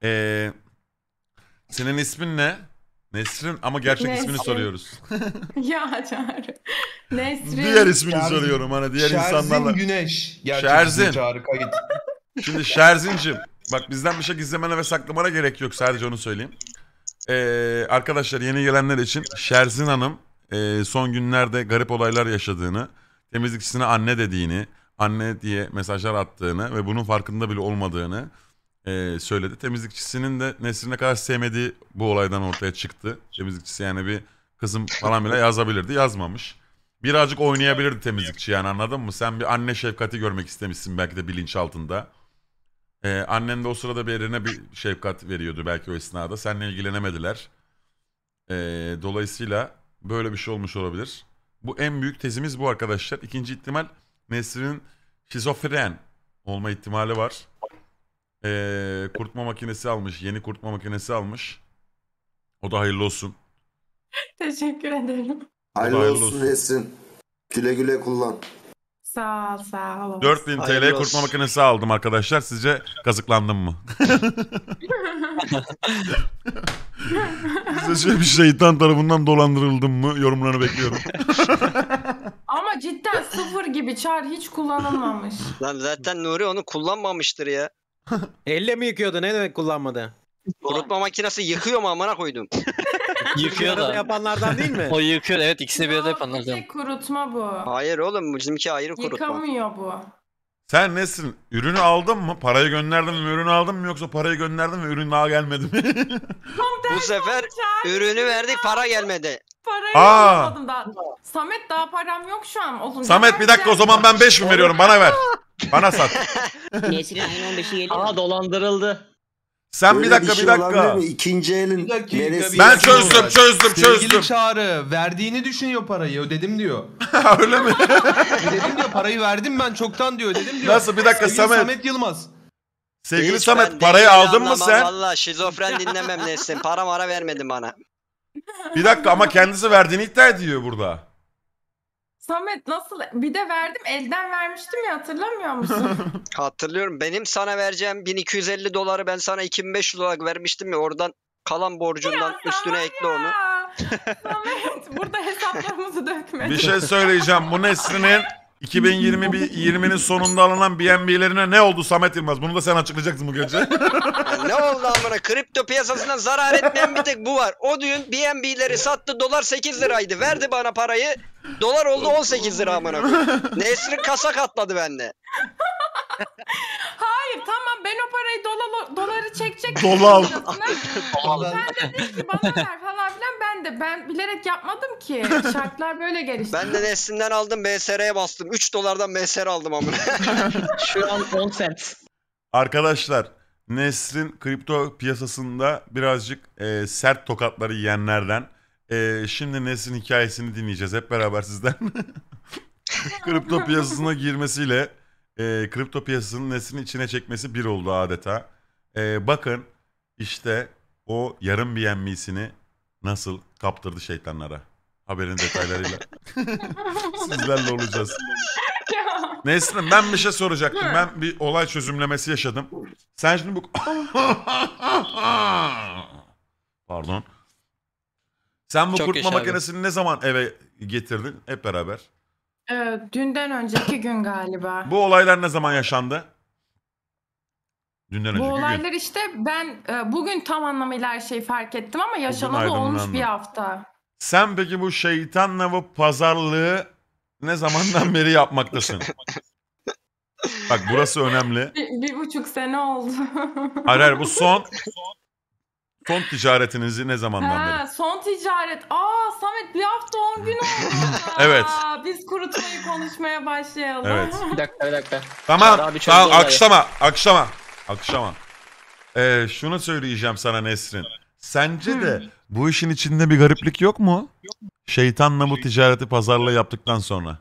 Senin ismin ne? Nesrin ama gerçek ismini Nesrin. soruyoruz. Ya Çağrı. Nesrin. Diğer ismini Şerzin. soruyorum hani diğer Şerzin insanlarla. Güneş. Gerçek Şerzin. ismi Çağrı kayıt. Şimdi Şerzin'cim bak bizden bir şey gizlemene ve saklamana gerek yok sadece onu söyleyeyim. Arkadaşlar yeni gelenler için Şerzin Hanım son günlerde garip olaylar yaşadığını, temizlikçisine anne dediğini, anne diye mesajlar attığını ve bunun farkında bile olmadığını söyledi. Temizlikçisinin de Nesrin'e kadar sevmediği bu olaydan ortaya çıktı. Temizlikçisi yani bir kızım falan bile yazabilirdi, yazmamış. Birazcık oynayabilirdi temizlikçi yani anladın mı? Sen bir anne şefkati görmek istemişsin belki de bilinç altında. Annen de o sırada birine bir şefkat veriyordu belki o esnada. Seninle ilgilenemediler. Dolayısıyla böyle bir şey olmuş olabilir. Bu en büyük tezimiz bu arkadaşlar. İkinci ihtimal Nesrin'in şizofren olma ihtimali var. Kurutma makinesi almış. Yeni kurutma makinesi almış. O da hayırlı olsun. Teşekkür ederim. Hayırlı hayırlı olsun olsun. Nesrin. Güle güle kullan. Sağ ol. 4000 Hayırlı TL kurutma olsun. makinesi aldım arkadaşlar. Sizce kazıklandım mı? Sizce şöyle bir şeytan tarafından dolandırıldım mı? Yorumlarını bekliyorum. Ama cidden sıfır gibi Çağrı hiç kullanılmamış. Lan zaten Nuri onu kullanmamıştır ya. Elle mi yıkıyordu? Ne demek kullanmadı? Kurutma makinesi yıkıyor mu amına koydum. Yıkıyor Bir arada da. yapanlardan değil mi? O yıkıyor, evet, ikisini bir arada yapanlardan. Tek kurutma bu. Hayır oğlum bizimki ayrı kurutma. Yıkamıyor bu. Sen Nesrin ürünü aldın mı? Parayı gönderdin mi? Ürünü aldın mı? Yoksa parayı gönderdin mi? Ürün daha gelmedi mi? Bu sefer ürünü verdik para gelmedi. Parayı Aa. alamadım daha. Samet daha param yok şu an. Olunca Samet bir dakika o zaman ben 5.000 veriyorum. Bana ver. Bana sat. Nesrin ayın 15'i geliyor. Aha dolandırıldı. Sen Böyle bir dakika şey bir dakika. olabilir mi? İkinci elin Bir dakika, neresi? bir Ben dakika. çözdüm Sevgili çözdüm. Çağrı verdiğini düşünüyor parayı ödedim diyor. Öyle mi? Ödedim diyor parayı verdim ben çoktan diyor ödedim diyor. Nasıl bir dakika Sevgili Samet? Samet Yılmaz. Sevgili Hiç Samet ben parayı dediğini aldın mı anlamam sen? Valla şizofren dinlemem Nesrin. Para mara vermedin bana. Bir dakika ama kendisi verdiğini iddia ediyor burada. Samet nasıl? Bir de verdim elden vermiştim ya hatırlamıyor musun? Hatırlıyorum. Benim sana vereceğim 1250 doları ben sana 2500 olarak vermiştim ya oradan kalan borcundan üstüne ekle onu. Samet burada hesaplarımızı dökme. Bir şey söyleyeceğim. Bu Nesrin'in 2020'nin sonunda alınan BNB'lerine ne oldu Samet Yılmaz? Bunu da sen açıklayacaksın bu gece. Ya ne oldu amına? Kripto piyasasından zarar etmeyen bir tek bu var. O düğün BNB'leri sattı dolar 8 liraydı. Verdi bana parayı. Dolar oldu 18 lira amına koyayım. Nesrin kasa katladı bende. Hayır tamam ben o parayı doları çekecek. Dolar. Sen de dedin ki bana ver falan filan ben bilerek yapmadım ki. Şartlar böyle gelişti. Ben de Nesrin'den aldım BSR'ye bastım. 3 dolardan BSR aldım amına. Şu an 10 cent. Arkadaşlar Nesrin kripto piyasasında birazcık sert tokatları yiyenlerden. Şimdi Nesrin hikayesini dinleyeceğiz hep beraber sizden. Kripto piyasasına girmesiyle kripto piyasasının Nesrin'in içine çekmesi bir oldu adeta. Bakın işte o yarım BNB'sini nasıl kaptırdı şeytanlara. Haberin detaylarıyla. Sizlerle olacağız. Nesrin ben bir şey soracaktım. Ben bir olay çözümlemesi yaşadım. Sen şimdi bu... Pardon. Sen bu Çok kurutma yaşa abi. makinesini ne zaman eve getirdin? Hep beraber. Dünden önceki gün galiba. Bu olaylar ne zaman yaşandı? Dünden Bu önceki olaylar gün. işte ben bugün tam anlamıyla her şeyi fark ettim ama yaşanalı olmuş aydınlandı. bir hafta. Sen peki bu şeytanla bu pazarlığı ne zamandan beri yapmaktasın? Bak burası önemli. 1,5 sene oldu. Hayır bu son ticaretinizi ne zamandan beri? Son ticaret. Samet bir hafta 10 gün oldu. Evet. Biz kurutmayı konuşmaya başlayalım. Evet. Bir dakika. Tamam. Çağrı abi çözdü Tamam olayı. akşama. Şunu söyleyeceğim sana Nesrin. Sence de bu işin içinde bir gariplik yok mu? Şeytanla bu ticareti pazarlığı yaptıktan sonra.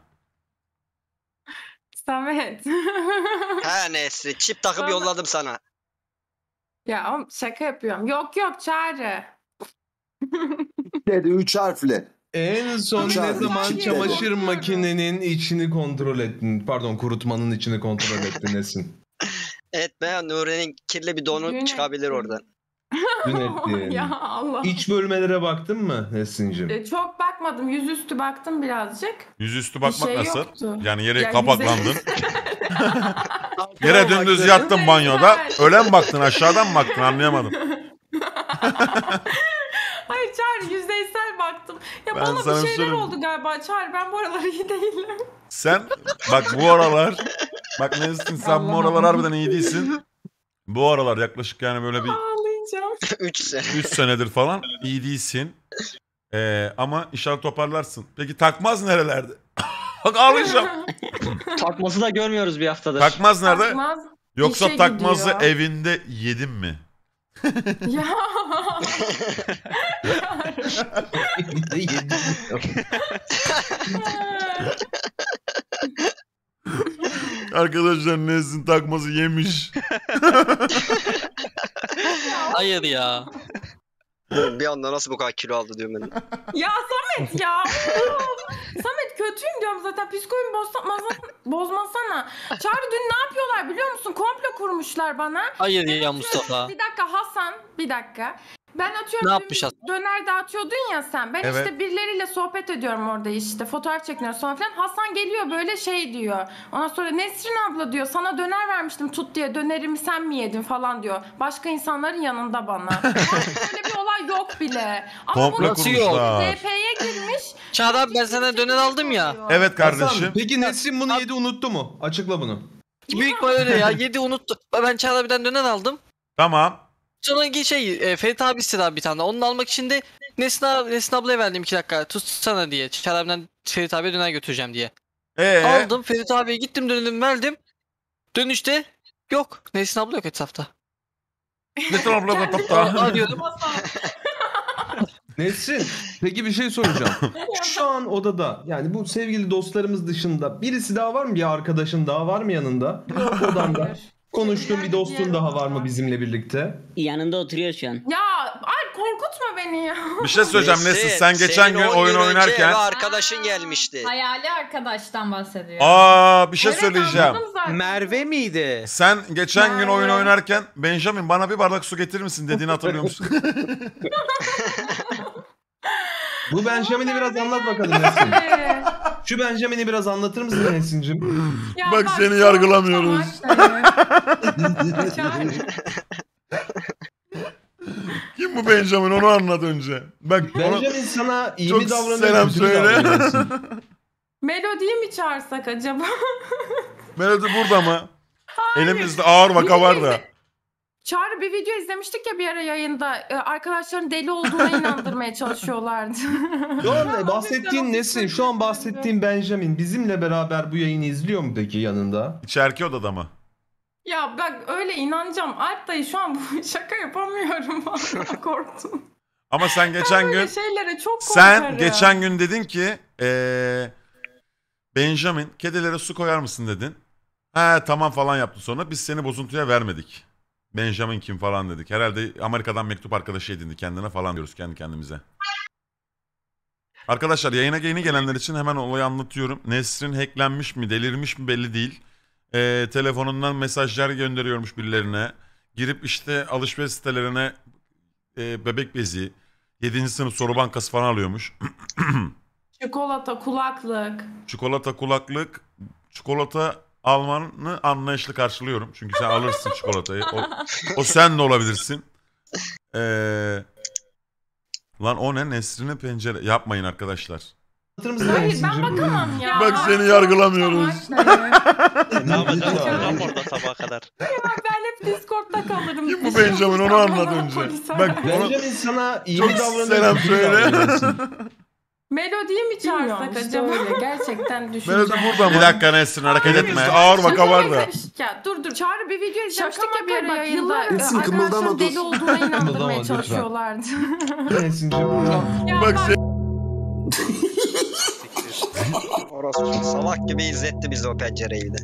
Samet. He Nesrin çip takıp yolladım sana. Ya şaka yapıyorum. Yok Çağrı. Dedi 3 harfli. En son Çağrı, ne zaman çip çamaşır dedi. makinenin içini kontrol ettin? Pardon kurutmanın içini kontrol ettin Nesin? Etme ya Nuri'nin kirli bir donu Dün çıkabilir ettim. oradan. Dün ettin. Ya Allah. İç bölmelere baktın mı Nesin'cim? Çok bakmadım. Yüzüstü baktım birazcık. Yüzüstü Bir bakmak şey nasıl? yoktu. Yani yere Ya kapaklandın. Yere dümdüz yattın banyoda. Öyle mi baktın aşağıdan mı baktın anlayamadım. Hayır Çağrı yüzeysel baktım. Ya Ben bana sana bir bir şeyler söyleyeyim. oldu galiba Çağrı. Ben bu aralar iyi değilim. Sen bak bu aralar bak Nesrin sen bu aralar harbiden iyi değilsin. Bu aralar yaklaşık yani böyle bir Ağlayacağım. 3 sene. 3 senedir falan iyi değilsin. Ama inşallah toparlarsın. Peki takmaz nerelerde? Bak ağlayacağım. Takması da görmüyoruz bir haftadır. Takmaz nerede? Takmaz. Yoksa İşe takmazı gidiyor. evinde yedin mi? Ya. Arkadaşlar Nesrin takması yemiş. Hayır ya. Bir anda nasıl bu kadar kilo aldı diyorum ben. Ya Samet ya. Samet kötüyüm diyorum zaten. Psikolojimi bozmasana. Çağrı dün ne yapıyorlar biliyor musun? Komplo kurmuşlar bana. Hayır ya Mustafa. Bir dakika Hasan. Bir dakika. Ben atıyorum Ne yapmış Hasan? döner dağıtıyordun ya sen. Ben Evet. işte birileriyle sohbet ediyorum orada işte. Fotoğraf çekiniyoruz sonra falan. Hasan geliyor böyle şey diyor. Ondan sonra Nesrin abla diyor sana döner vermiştim tut diye. Dönerimi sen mi yedin falan diyor. Başka insanların yanında bana. Böyle bir olay yok bile. Ama Komplo bunu kurmuşlar. DP'ye girmiş. Çağrı abi ben sana döner aldım ya. Evet kardeşim. Hasan, peki Nesrin bunu yedi unuttu mu? Açıkla bunu. Büyük ihtimal öyle ya. Yedi unuttu. Ben Çağrı abiden döner aldım. Tamam. Sonra Ferit abi istedi abi bir tane. Onu almak için de Nesrin ablaya verdim 2 dakika. Tutsana diye. Çağrı abiden Ferit abiye döner götüreceğim diye. Aldım. Ferit abiye gittim dönerim verdim. Dönüşte yok. Nesrin abla yok etrafta. Nesrin abla etrafta. Arıyorum. Nesrin, peki bir şey soracağım. Şu an odada, yani bu sevgili dostlarımız dışında birisi daha var mı? Bir arkadaşın daha var mı yanında? Odanda. Konuştuğun bir dostun daha var mı bizimle birlikte? Yanında oturuyor şu an. Ya ay korkutma beni ya. Bir şey söyleyeceğim Nesin. Sen geçen senin gün 10 oyun önce oynarken... eve arkadaşın gelmişti. Hayali arkadaştan bahsediyor. Bir şey söyleyeceğim. anladım zaten. Merve miydi? Sen geçen gün oyun Merve. oynarken Benjamin bana bir bardak su getirir misin dediğini hatırlıyor musun? Bu Benjamin'i biraz anlat bakalım Nesrin. Şu Benjamin'i biraz anlatır mısın Nesrin'cim? Ya Bak seni çok yargılamıyoruz. salak şey. Kim bu Benjamin onu anlat önce. Bak ona Benjamin sana iyi çok mi davranıyor? selam kötü mü söyle. davranıyor? Melodiyi mi çağırsak acaba? Melodi burada mı? Elimizde ağır vaka var da. Çağrı bir video izlemiştik ya bir ara yayında. Arkadaşların deli olduğuna inandırmaya çalışıyorlardı. Şu an bahsettiğin Nesrin, şu an bahsettiğin Benjamin bizimle beraber bu yayını izliyor mu peki yanında? İçerki odada mı? Ya bak öyle inanacağım. Alp dayı şu an bu şaka yapamıyorum. Vallahi korktum. Ama sen geçen Böyle gün şeylere çok sen korkarım. geçen gün dedin ki Benjamin kedilere su koyar mısın dedin. He tamam falan yaptı sonra biz seni bozuntuya vermedik. Benjamin kim falan dedik. Herhalde Amerika'dan mektup arkadaşı edindi kendine falan diyoruz kendi kendimize. Arkadaşlar yayına yeni gelenler için hemen olayı anlatıyorum. Nesrin hacklenmiş mi delirmiş mi belli değil. Telefonundan mesajlar gönderiyormuş birilerine. Girip işte alışveriş sitelerine bebek bezi, 7. sınıf soru bankası falan alıyormuş. Çikolata, kulaklık. Çikolata kulaklık, çikolata almanı anlayışlı karşılıyorum. Çünkü sen alırsın çikolatayı. O sen de olabilirsin. Lan o ne? Nesrin'in pencere. Yapmayın arkadaşlar. Anlatır mısın Hayır ben Nesrin'cim? bakamam ya. Bak seni yargılamıyoruz. Ne yapacağız? Kalacağım orada sabaha kadar. Ben hep Discord'da kalırım. Kim bu Benjamin onu anlat önce. Bak onu Benjamin sana iyi çok mi davranıyor? selam kötü mü söyle. davranıyor? Melodiyi mi çağırsak acaba? Öyle, gerçekten düşüneceğim. Melodi burada mı? Bir dakika Nesrin hareket etme. Ağır vaka var da. Ya dur Çağrı bir video izlemiştik Şaka ya bir ara bak, yayında. yıllar- Nesin, kımıldama, Arkadaşların dur. deli olduğuna Kımıldama, inandırmaya lütfen. çalışıyorlardı. Nesrin'cim. Ya Bak sen... Orası salak gibi izletti bizi o pencereyi de.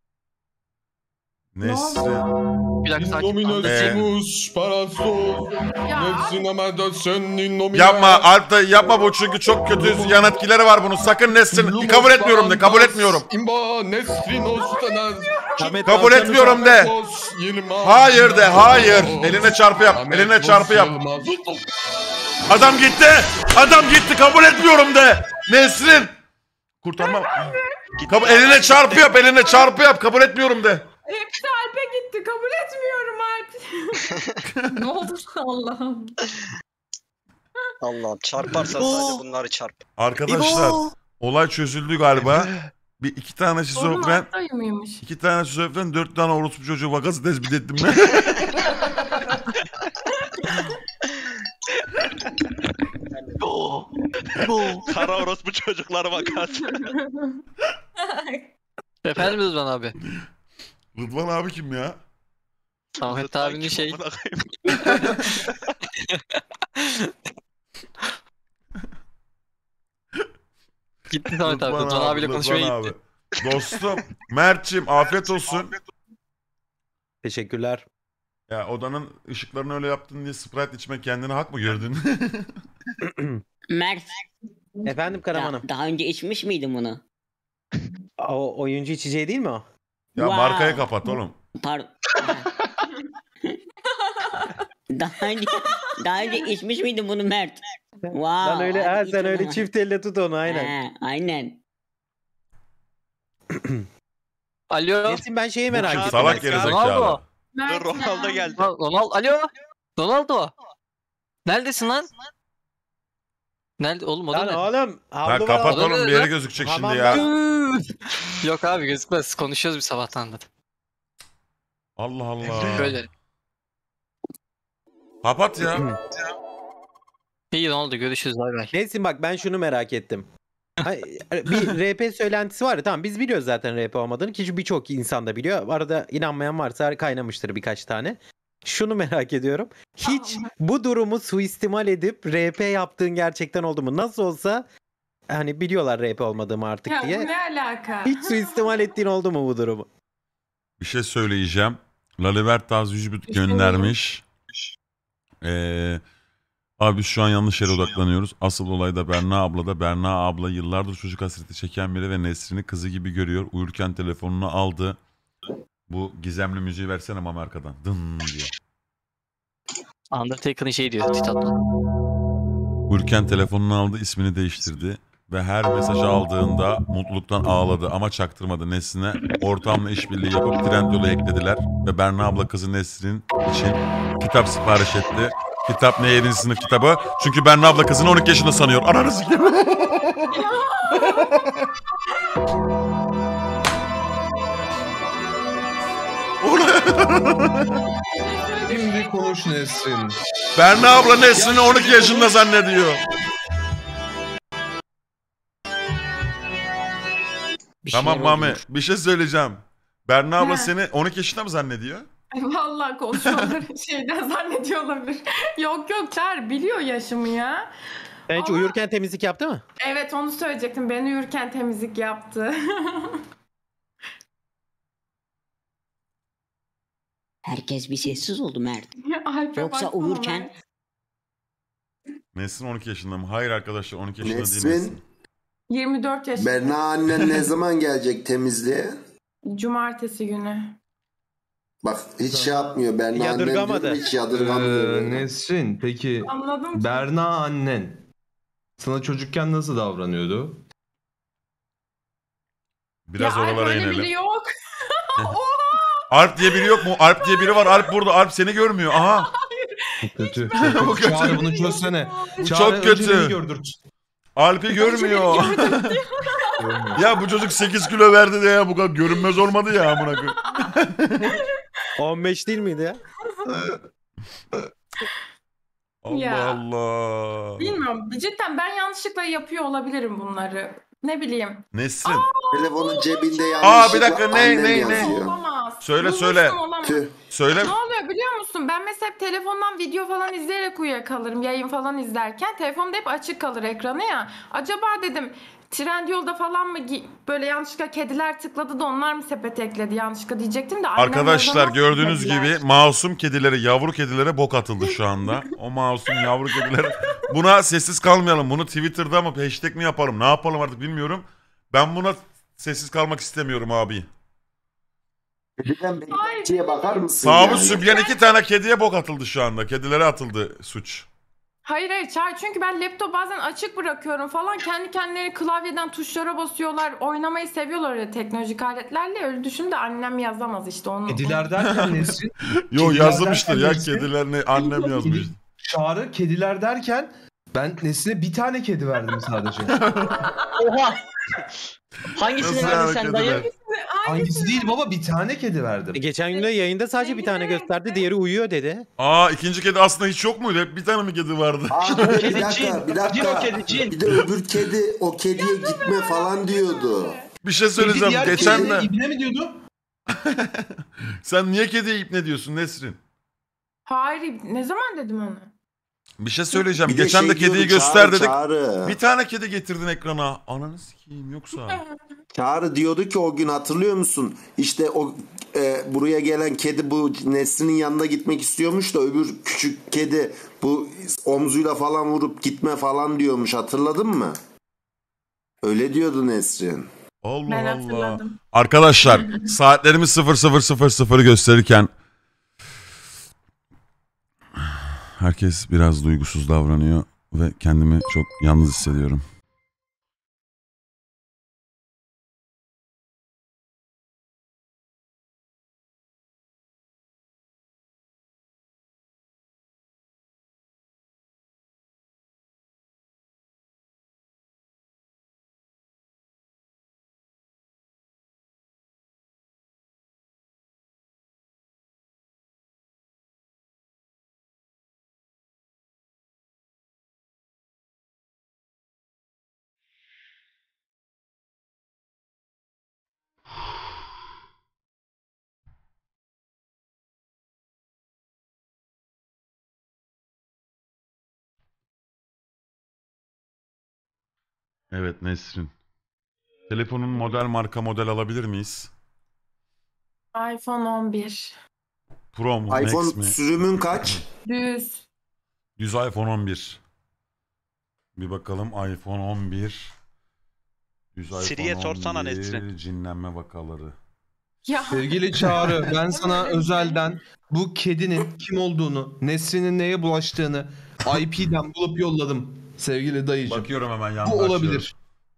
Nesrin. Bir dakika sakin. Dominosumus parasos. Ya Nesrin ama da senin nomina. Yapma Alp dayı yapma bu çünkü çok kötü yan etkileri var bunun. Sakın Nesrin. Kabul etmiyorum de kabul etmiyorum. İmba Nesrin ostanar. Kabul etmiyorum de. Hayır de hayır. Eline çarpı yap. Eline çarpı yap. Adam gitti. Adam gitti kabul etmiyorum de. Nesrin. Kurtarma. Eline çarpı yap. Eline çarpı yap. Kabul etmiyorum de. hepsi Alp'e gitti. Kabul etmiyorum Alp. Ne oldu Allah'ım. Allah'ım çarparsa sadece bunları çarp. Arkadaşlar olay çözüldü galiba. Bir iki tane Sorun şizofren, Alp dayı mıymış? 4 tane orospu çocuğu vakası tespit ettim ben. Kara orospu çocukları vakası. Efendim Rıdvan abi. Rıdvan abi kim ya? Ahmet abinin şey. Amına koyayım. Gitti Ahmet abi. Rıdvan abiyle konuşmaya Rıdvan gitti. abi. Dostum Mert'cim afiyet olsun. Teşekkürler. Ya odanın ışıklarını öyle yaptın diye Sprite içme kendine hak mı gördün? Mert. Efendim Karamanım. Daha önce içmiş miydin bunu? O oyuncu içeceği değil mi o? Ya markayı kapat oğlum. Pardon. daha önce içmiş miydin bunu Mert? Wow. Lan öyle sen öyle çift elle tut onu aynen. Aynen. Alo. Nesin ben şeyi merak ettim. Salak gerizekalı. Ronaldo. Dur Ronaldo geldi. Ronaldo. Alo. Ronaldo. Neredesin lan? Nerede oğlum o da Lan ne? oğlum. Lan kapat Oda oğlum ne bir yere lan? gözükecek Tamam şimdi ya. Yok abi gözükmez. Konuşuyoruz bir sabahtan da. Allah Allah. Böyle. Kapat ya. İyi Ronaldo görüşürüz bay bay. Nesin bak ben şunu merak ettim. Bir RP söylentisi var ya tamam biz biliyoruz zaten RP olmadığını ki birçok insan da biliyor. Arada inanmayan varsa kaynamıştır birkaç tane. Şunu merak ediyorum. Hiç bu durumu suistimal edip RP yaptığın gerçekten oldu mu? Nasıl olsa hani biliyorlar RP olmadığımı artık Ya bu diye. ne alaka? Hiç suistimal ettiğin oldu mu bu durumu? Bir şey söyleyeceğim. Lalibertaz 100 bit göndermiş. Abi şu an yanlış yere odaklanıyoruz. Asıl olay da Berna ablada. Berna abla yıllardır çocuk hasreti çeken biri ve Nesrin'i kızı gibi görüyor. Uyurken telefonunu aldı. Bu gizemli müziği versene mama arkadan. Dın diye. Undertaker'ın şey diyor Titan'da. Uyurken telefonunu aldı, ismini değiştirdi. Ve her mesajı aldığında mutluluktan ağladı ama çaktırmadı Nesrin'e. Ortamla işbirliği yapıp Trendyol'a eklediler. Ve Berna abla kızı Nesrin için kitap sipariş etti. Kitap ne 7. sınıf kitabı? Çünkü Berna abla kızını 12 yaşında sanıyor. Ananı sikeyim. Şimdi konuş Nesrin. Berna abla Nesrin'i 12 yaşında zannediyor. Tamam Mami bir şey söyleyeceğim. Berna abla seni 12 yaşında mı zannediyor? Vallahi konuşmaları şeyden zannediyor olabilir. Yok Çağrı biliyor yaşımı ya. Sen hiç uyurken temizlik yaptı mı? Evet onu söyleyecektim. Ben uyurken temizlik yaptı. Herkes bir sessiz oldu Mert. Alp'e Yoksa baksana uyurken Mert. Nesrin 12 yaşında mı? Hayır arkadaşlar 12 yaşında değil Nesrin, Nesrin. 24 yaşında. Berna annen ne zaman gelecek temizliğe? Cumartesi günü. Bak hiç şey yapmıyor. Berna Yadırgamadı. annen diyorum, hiç yadırgamıyor. Nesrin peki Anladım ki. Berna annen sana çocukken nasıl davranıyordu? Biraz ya oralara öyle inelim. biri yok. Alp diye biri yok mu? Alp diye biri var. Alp burada. Alp seni görmüyor. Aha. Çok kötü. Bu kötü. Çağrı bunu çözsene. Bu Çağrı, çok önce kötü. beni gördürt. Alp'i görmüyor. Ya bu çocuk 8 kilo verdi de ya bu kadar görünmez olmadı ya amına koyayım. 15 değil miydi ya? Allah Ya. Allah. Bilmiyorum. Cidden ben yanlışlıkla yapıyor olabilirim bunları. Ne bileyim. Nesrin. Telefonun cebinde Aa, yanlışlıkla bir dakika, ne, annem ne? yazıyor. Olamaz. Söyle, Bulmuşsun, söyle. olamaz. Tüh. Söyle. Ne oluyor biliyor musun? Ben mesela hep telefondan video falan izleyerek uyuyakalırım. Yayın falan izlerken. Telefonda hep açık kalır ekranı ya. Acaba dedim Trendyol'da falan mı böyle yanlışlıkla kediler tıkladı da onlar mı sepete ekledi yanlışlıkla diyecektim de. Arkadaşlar gördüğünüz gibi masum kedilere, yavru kedilere bok atıldı şu anda. O masum yavru kedilere. Buna sessiz kalmayalım. Bunu Twitter'da mı hashtag mi yapalım? Ne yapalım artık bilmiyorum. Ben buna sessiz kalmak istemiyorum abi. Kediden bekçiye bakar mısın? Sahibi yani? sübyen 2 tane kediye bok atıldı şu anda. Kedilere atıldı suç. Hayır Çağrı çünkü ben laptop bazen açık bırakıyorum falan kendi kendileri klavyeden tuşlara basıyorlar oynamayı seviyorlar öyle teknolojik aletlerle öyle düşün de annem yazamaz işte onu. Kediler derken Nesrin. Yo Kediler yazmıştır derken ya Nesrin. kediler ne annem yazmış. Çağrı kediler derken ben Nesrin'e bir tane kedi verdim sadece. Oha. Hangisini Nasıl verdin yani sen kediler? dayı? Hangisi değil baba bir tane kedi verdim. Geçen gün de yayında sadece bir tane gösterdi. Diğeri uyuyor dedi. Aa ikinci kedi aslında hiç yok muydu? Hep bir tane mi kedi vardı? Aa, bir Kedi dakika, cin. bir dakika. Cin o kedi, cin. Bir de öbür kedi o kediye gitme falan diyordu. Bir şey söyleyeceğim. Diğer Geçen kediye de ibne mi diyordu? sen niye kediye ipne diyorsun Nesrin? Hayır ne zaman dedim onu? Bir şey söyleyeceğim. Bir de Geçen şey de kediyi diyordu, göster dedik. Çağrı. Bir tane kedi getirdin ekrana. Ananı sikeyim yoksa. Çağrı diyordu ki o gün hatırlıyor musun? İşte o buraya gelen kedi bu Nesrin'in yanına gitmek istiyormuş da öbür küçük kedi bu omzuyla falan vurup gitme falan diyormuş. Hatırladın mı? Öyle diyordu Nesrin. Allah Ben Allah. hatırladım. Arkadaşlar saatlerimiz 00:00 gösterirken herkes biraz duygusuz davranıyor ve kendimi çok yalnız hissediyorum. Evet Nesrin. Telefonun model marka model alabilir miyiz? iPhone 11. Pro mu? iPhone Max mi? sürümün kaç? Düz. 100 iPhone 11. Bir bakalım iPhone 11. 100 iPhone Siri'ye 11. sorsana Nesrin. Cinlenme vakaları. Ya. Sevgili Çağrı, ben sana özelden bu kedinin kim olduğunu, Nesrin'in neye bulaştığını IP'den bulup yolladım sevgili dayıcım. Bakıyorum hemen yandan. Bu olabilir.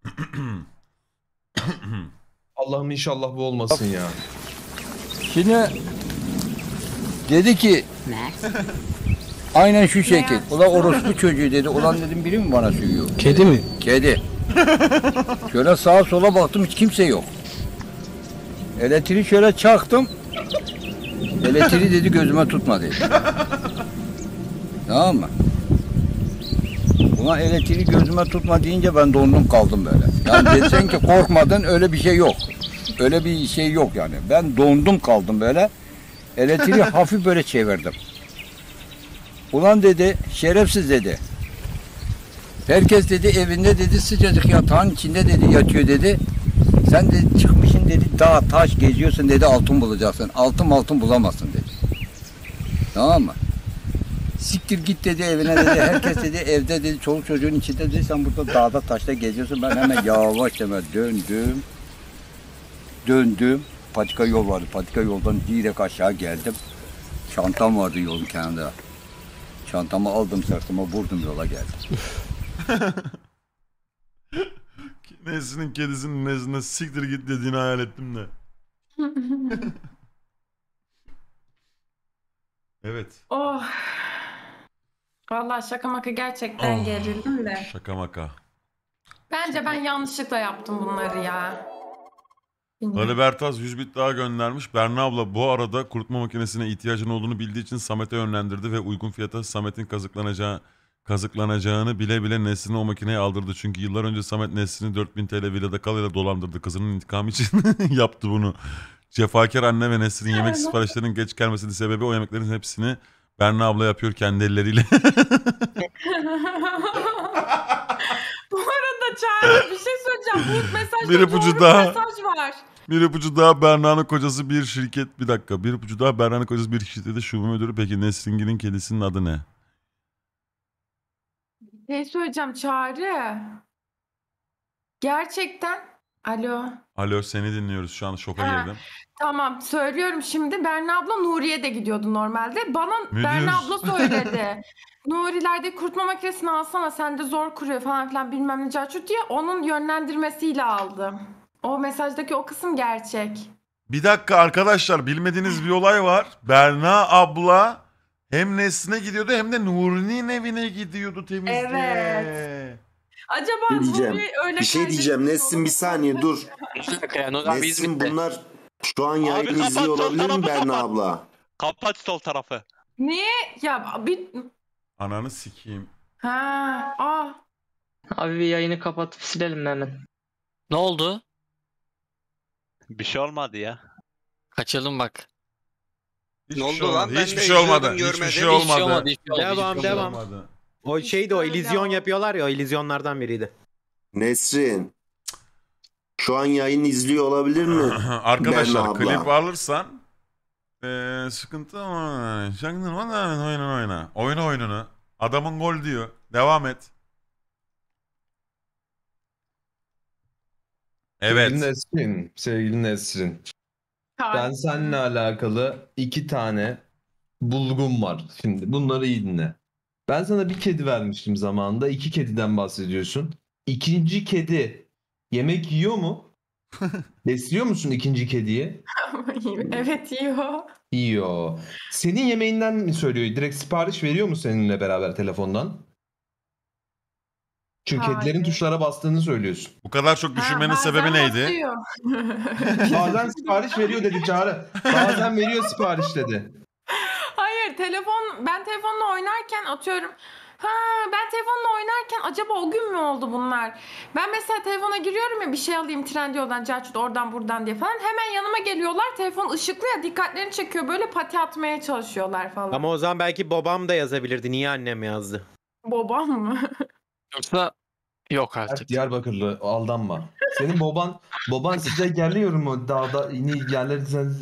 Allah'ım inşallah bu olmasın ya. Şimdi dedi ki Mert. aynen şu şekil. Ulan orospu çocuğu dedi. Ulan dedim biri mi bana sövüyor? Kedi mi? Kedi. Şöyle sağa sola baktım hiç kimse yok. Elektriği şöyle çaktım. Elektriği dedi gözüme tutma dedi. Tamam mı? Ulan elektriği gözüme tutma deyince ben dondum kaldım böyle. Yani desen ki korkmadın öyle bir şey yok. Öyle bir şey yok yani. Ben dondum kaldım böyle. Elektriği hafif böyle çevirdim. Ulan dedi şerefsiz dedi. Herkes dedi evinde dedi sıcacık yatağın içinde dedi yatıyor dedi. Sen de çıkmışsın dedi dağ taş geziyorsun dedi altın bulacaksın. Altın bulamazsın dedi. Tamam mı? Siktir git dedi evine dedi. Herkes dedi evde dedi çoluk çocuğun içinde dedi sen burada dağda taşta geziyorsun. Ben hemen yavaş hemen döndüm. Patika yol vardı. Patika yoldan direkt aşağı geldim. Çantam vardı yolun kenarında. Çantamı aldım sırtıma vurdum yola geldim. Nesrin'in kedisinin nesline siktir git dediğini hayal ettim de. Evet. Oh. Vallahi şaka maka gerçekten gerildim de. Şaka maka. Bence ben yanlışlıkla yaptım bunları ya. Ali Bertaz 100 bit daha göndermiş. Berna abla bu arada kurutma makinesine ihtiyacın olduğunu bildiği için Samet'e yönlendirdi ve uygun fiyata Samet'in kazıklanacağını bile bile Nesrin'e o makineyi aldırdı. Çünkü yıllar önce Samet Nesrin'i 4000 TL villada kalıyla dolandırdı. Kızının intikamı için yaptı bunu. Cefakar anne ve Nesrin yemek siparişlerinin geç gelmesinin sebebi o yemeklerin hepsini Berna abla yapıyor kendi elleriyle. Bu arada Çağrı bir şey söyleyeceğim. Bu mesajda Bir ipucu doğru daha. mesaj var. Bir ipucu daha Berna'nın kocası bir şirket. Bir dakika. Bir ipucu daha Berna'nın kocası bir şirkette şube müdürü. Peki Nesringil'in kedisinin adı ne? Şey söyleyeceğim Çağrı. Gerçekten. Alo. Alo seni dinliyoruz şu an şoka girdim. Tamam söylüyorum şimdi. Berna abla Nuriye de gidiyordu normalde. Bana Müdür. Berna abla söyledi. Nuri'lerde kurutma makinesini alsana sen de zor kuruyor falan filan bilmem ne carçut diye onun yönlendirmesiyle aldım. O mesajdaki o kısım gerçek. Bir dakika arkadaşlar bilmediğiniz bir olay var. Berna abla hem Nesrin'e gidiyordu hem de Nuri'nin evine gidiyordu temizliğe. Evet. Acaba Ne diyeceğim? Nuri öyle Bir şey diyeceğim. Nesrin bir saniye dur. Abi Nesrin bunlar şu an yayını kapat izliyor sol olabilir mi tarafı Berna kapat. abla? Kapat sol tarafı. Niye? Ya bir... Ananı sikeyim. Ha, Abi bir yayını kapatıp silelim hemen. Ne oldu? Bir şey olmadı ya. Kaçalım bak. Hiçbir Ne oldu şey olmadı. lan? Ben Hiçbir de şey olmadı. izliyordum, Hiçbir görmedim. şey Hiçbir şey olmadı. olmadı. Hiçbir şey olmadı. Devam Hiçbir şey devam. olmadı. O şeydi o illüzyon yapıyorlar ya o illüzyonlardan biriydi. Nesrin. Şu an yayın izliyor olabilir mi? Arkadaşlar Berna abla. klip alırsan sıkıntı ama çaktırma da oyna. Oyna oyununu. Adamın gol diyor. Devam et. Evet. Sevgili Nesrin. Ben seninle alakalı 2 tane bulgum var. Şimdi bunları iyi dinle. Ben sana bir kedi vermiştim zamanında. 2 kediden bahsediyorsun. İkinci kedi yemek yiyor mu? Besliyor musun ikinci kediyi? Evet yiyor. Yiyor. Senin yemeğinden mi söylüyor? Direkt sipariş veriyor mu seninle beraber telefondan? Çünkü kedilerin tuşlara bastığını söylüyorsun. Bu kadar çok düşünmenin sebebi neydi? Basıyor. Bazen sipariş veriyor dedi Çağrı. Bazen veriyor sipariş dedi. Hayır ben telefonla oynarken atıyorum. Ben telefonla oynarken acaba o gün mü oldu bunlar? Ben mesela telefona giriyorum ya bir şey alayım Trendyol'dan, Carchut oradan buradan diye falan. Hemen yanıma geliyorlar. Telefon ışıklı ya, dikkatlerini çekiyor. Böyle pati atmaya çalışıyorlar falan. Ama o zaman belki babam da yazabilirdi. Niye annem yazdı? Babam mı? Yoksa yok artık. Diyarbakırlı aldanma. Senin baban size geliyor mu dağda yerlerden?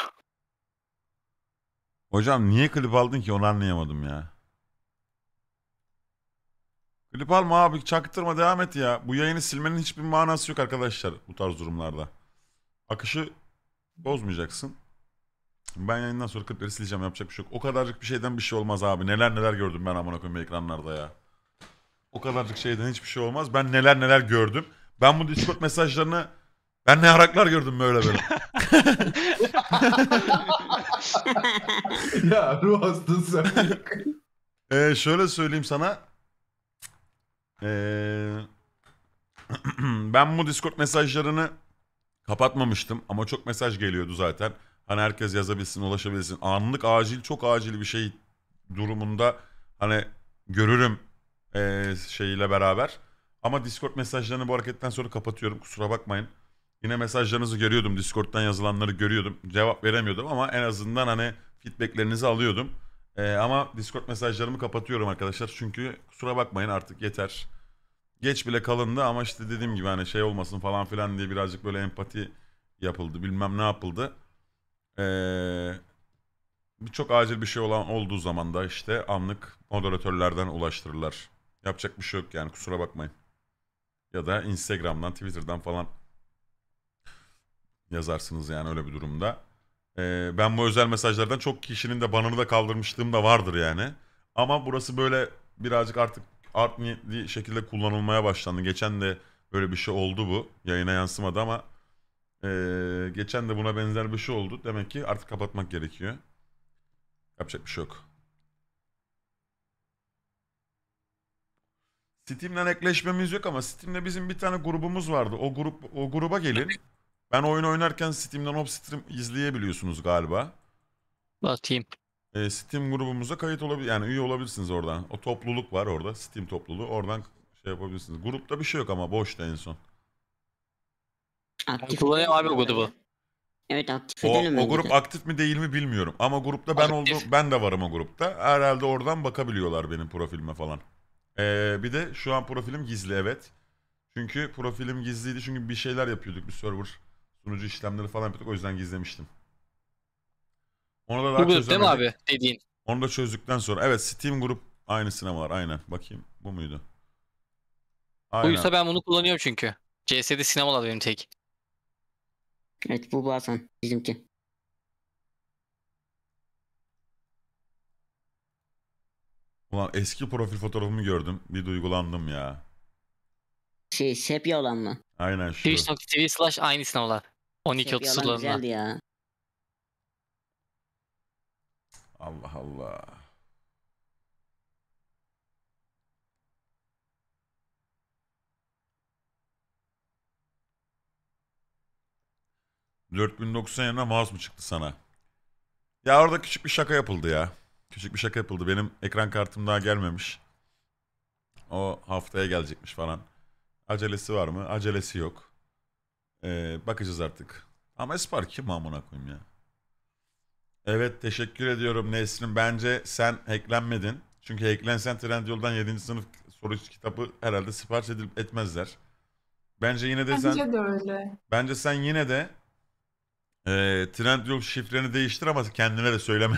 Hocam niye klip aldın ki onu anlayamadım ya. Klip alma abi, çaktırma, devam et ya. Bu yayını silmenin hiçbir manası yok arkadaşlar bu tarz durumlarda. Akışı bozmayacaksın. Ben yayından sonra klipleri sileceğim, yapacak bir şey yok. O kadarcık bir şeyden bir şey olmaz abi. Neler neler gördüm ben amına koyayım ekranlarda ya. O kadarcık şeyden hiçbir şey olmaz. Ben neler neler gördüm. Ben bu Discord mesajlarını ne haraklar gördüm böyle. Ya ruh hastası. Şöyle söyleyeyim sana. Ben bu Discord mesajlarını kapatmamıştım ama çok mesaj geliyordu zaten. Hani herkes yazabilsin, ulaşabilsin. Anlık, acil, çok acil bir şey durumunda hani görürüm şeyiyle beraber. Ama Discord mesajlarını bu hareketten sonra kapatıyorum. Kusura bakmayın. Yine mesajlarınızı görüyordum. Discord'dan yazılanları görüyordum. Cevap veremiyordum ama en azından hani feedbacklerinizi alıyordum. Ama Discord mesajlarımı kapatıyorum arkadaşlar. Çünkü kusura bakmayın artık yeter. Geç bile kalındı ama işte dediğim gibi hani şey olmasın falan filan diye birazcık böyle empati yapıldı. Bilmem ne yapıldı. Çok acil bir şey olduğu zaman da işte anlık moderatörlerden ulaştırırlar. Yapacak bir şey yok yani, kusura bakmayın. Ya da Instagram'dan, Twitter'dan falan yazarsınız yani öyle bir durumda. Ben bu özel mesajlardan çok kişinin de banını da kaldırmışlığım da vardır yani. Ama burası böyle birazcık artık art niyetli şekilde kullanılmaya başlandı. Geçen de böyle bir şey oldu bu. Yayına yansımadı ama geçen de buna benzer bir şey oldu. Demek ki artık kapatmak gerekiyor. Yapacak bir şey yok. Steam'den ekleşmemiz yok ama Steam'de bizim bir tane grubumuz vardı. O gruba gelin. Ben oyun oynarken Steam'den off stream izleyebiliyorsunuz galiba. Bakayım. Steam grubumuza kayıt olabilir, yani üye olabilirsiniz oradan. O topluluk var orada, Steam topluluğu. Oradan şey yapabilirsiniz. Grupta bir şey yok ama boşta en son. Aktif Kullanıyorum abi o grubu. Evet, aktif O edelim bence grup de. aktif mi değil mi bilmiyorum. Ama grupta ben de varım o grupta. Herhalde oradan bakabiliyorlar benim profilime falan. Bir de şu an profilim gizli, evet. Çünkü profilim gizliydi çünkü bir şeyler yapıyorduk, bir server sunucu işlemleri falan yapıyorduk, o yüzden gizlemiştim. Onu da daha Bu grup değil mi çözemedik. abi dediğin? Onu da çözdükten sonra. Evet, Steam grup aynı sinemalar, aynen. Bakayım bu muydu? Aynen. Buysa ben bunu kullanıyorum çünkü. CS'de sinemalar benim tek. Evet, bu Hasan bizimki. Ulan eski profil fotoğrafımı gördüm. Bir duygulandım ya. Sepya olan mı? Aynen şu. Twitch.tv/ aynı sinemalar. 12.30 Sepya olan sularında. güzeldi ya. Allah Allah. $4090 yerine mouse mu çıktı sana? Ya orada küçük bir şaka yapıldı ya. Küçük bir şaka yapıldı. Benim ekran kartım daha gelmemiş. O haftaya gelecekmiş falan. Acelesi var mı? Acelesi yok. Bakacağız artık. Ama Espar kim amına koyayım ya? Evet, teşekkür ediyorum Nesrin. Bence sen hacklenmedin. Çünkü hacklensen Trendyol'dan 7. sınıf soru kitabı herhalde sipariş edilip etmezler. Bence yine de sen... Bence de öyle. Bence sen yine de Trendyol şifreni değiştir ama kendine de söyleme.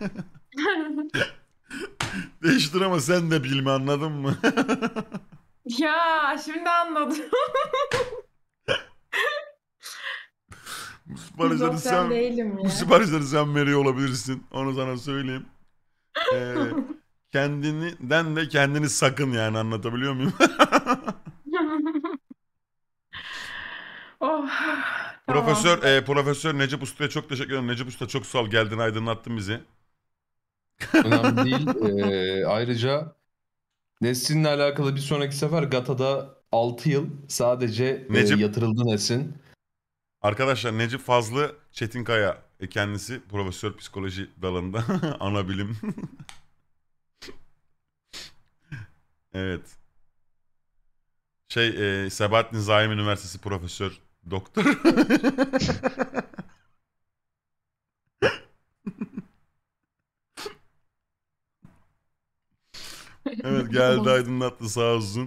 Değiştir ama sen de bilme, anladın mı? Ya şimdi anladım. Bu siparişleri Şizofren değilim bu ya. siparişleri sen veriyor olabilirsin. Onu sana söyleyeyim. Kendinden de kendini sakın, yani anlatabiliyor muyum? Oh, tamam. Profesör Necip Usta'ya çok teşekkür ederim. Necip Usta çok sağ ol, geldin, aydınlattın bizi. Önemli değil. Ayrıca Nesrin'le alakalı bir sonraki sefer GATA'da 6 yıl sadece yatırıldı Nesrin. Arkadaşlar Necip Fazlı Çetinkaya kendisi profesör psikoloji dalında ana bilim. Evet. Sabahattin Zaim Üniversitesi profesör doktor. Evet, geldi, aydınlattı sağ olsun.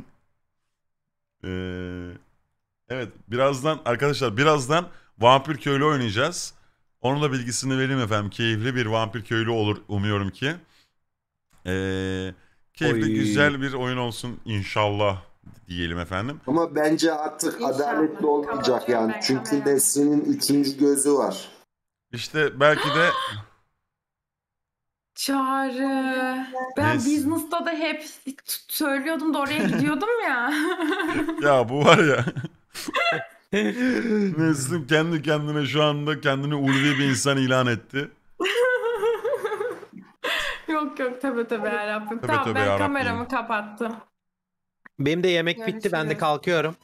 Evet, birazdan arkadaşlar Vampir Köylü oynayacağız. Onun da bilgisini vereyim efendim. Keyifli bir Vampir Köylü olur umuyorum ki. Keyifli güzel bir oyun olsun inşallah diyelim efendim. Ama bence artık adaletli olmayacak yani. Çünkü Nesrin'in 3. gözü var. İşte belki de... Çağrı. Ben business'ta da hep söylüyordum da oraya gidiyordum ya. Ya bu var ya. Nesrin kendi kendine şu anda kendini ulvi bir insan ilan etti. Yok tövbe yarabbim. Tövbe Tamam, tövbe ben yarabbim. kameramı kapattım. Benim de yemek bitti, ben de Görüşürüz. kalkıyorum.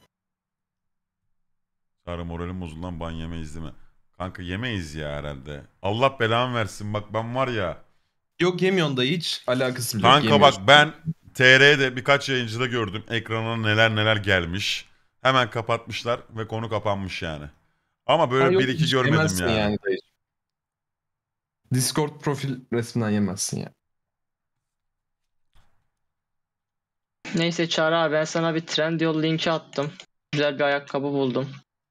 Sarı moralim bozuldu lan, ban yemeyiz değil mi? Kanka yemeyiz ya herhalde. Allah belamı versin, bak ben var ya. Yok, yemiyorsun da hiç alakası bile yok. Kanka bak, ben TR'de birkaç yayıncıda gördüm. Ekrana neler gelmiş. Hemen kapatmışlar ve konu kapanmış yani. Ama böyle bir iki görmedim yani. Discord profil resminden yemezsin ya. Neyse Çağrı abi, ben sana bir Trendyol linki attım. Güzel bir ayakkabı buldum.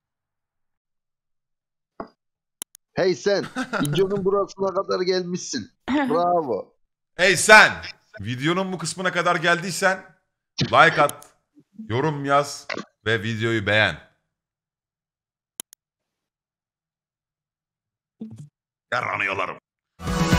Hey sen, videonun burasına kadar gelmişsin. Bravo. Hey sen! Videonun bu kısmına kadar geldiysen like at, yorum yaz ve videoyu beğen. Yaranıyorlarım.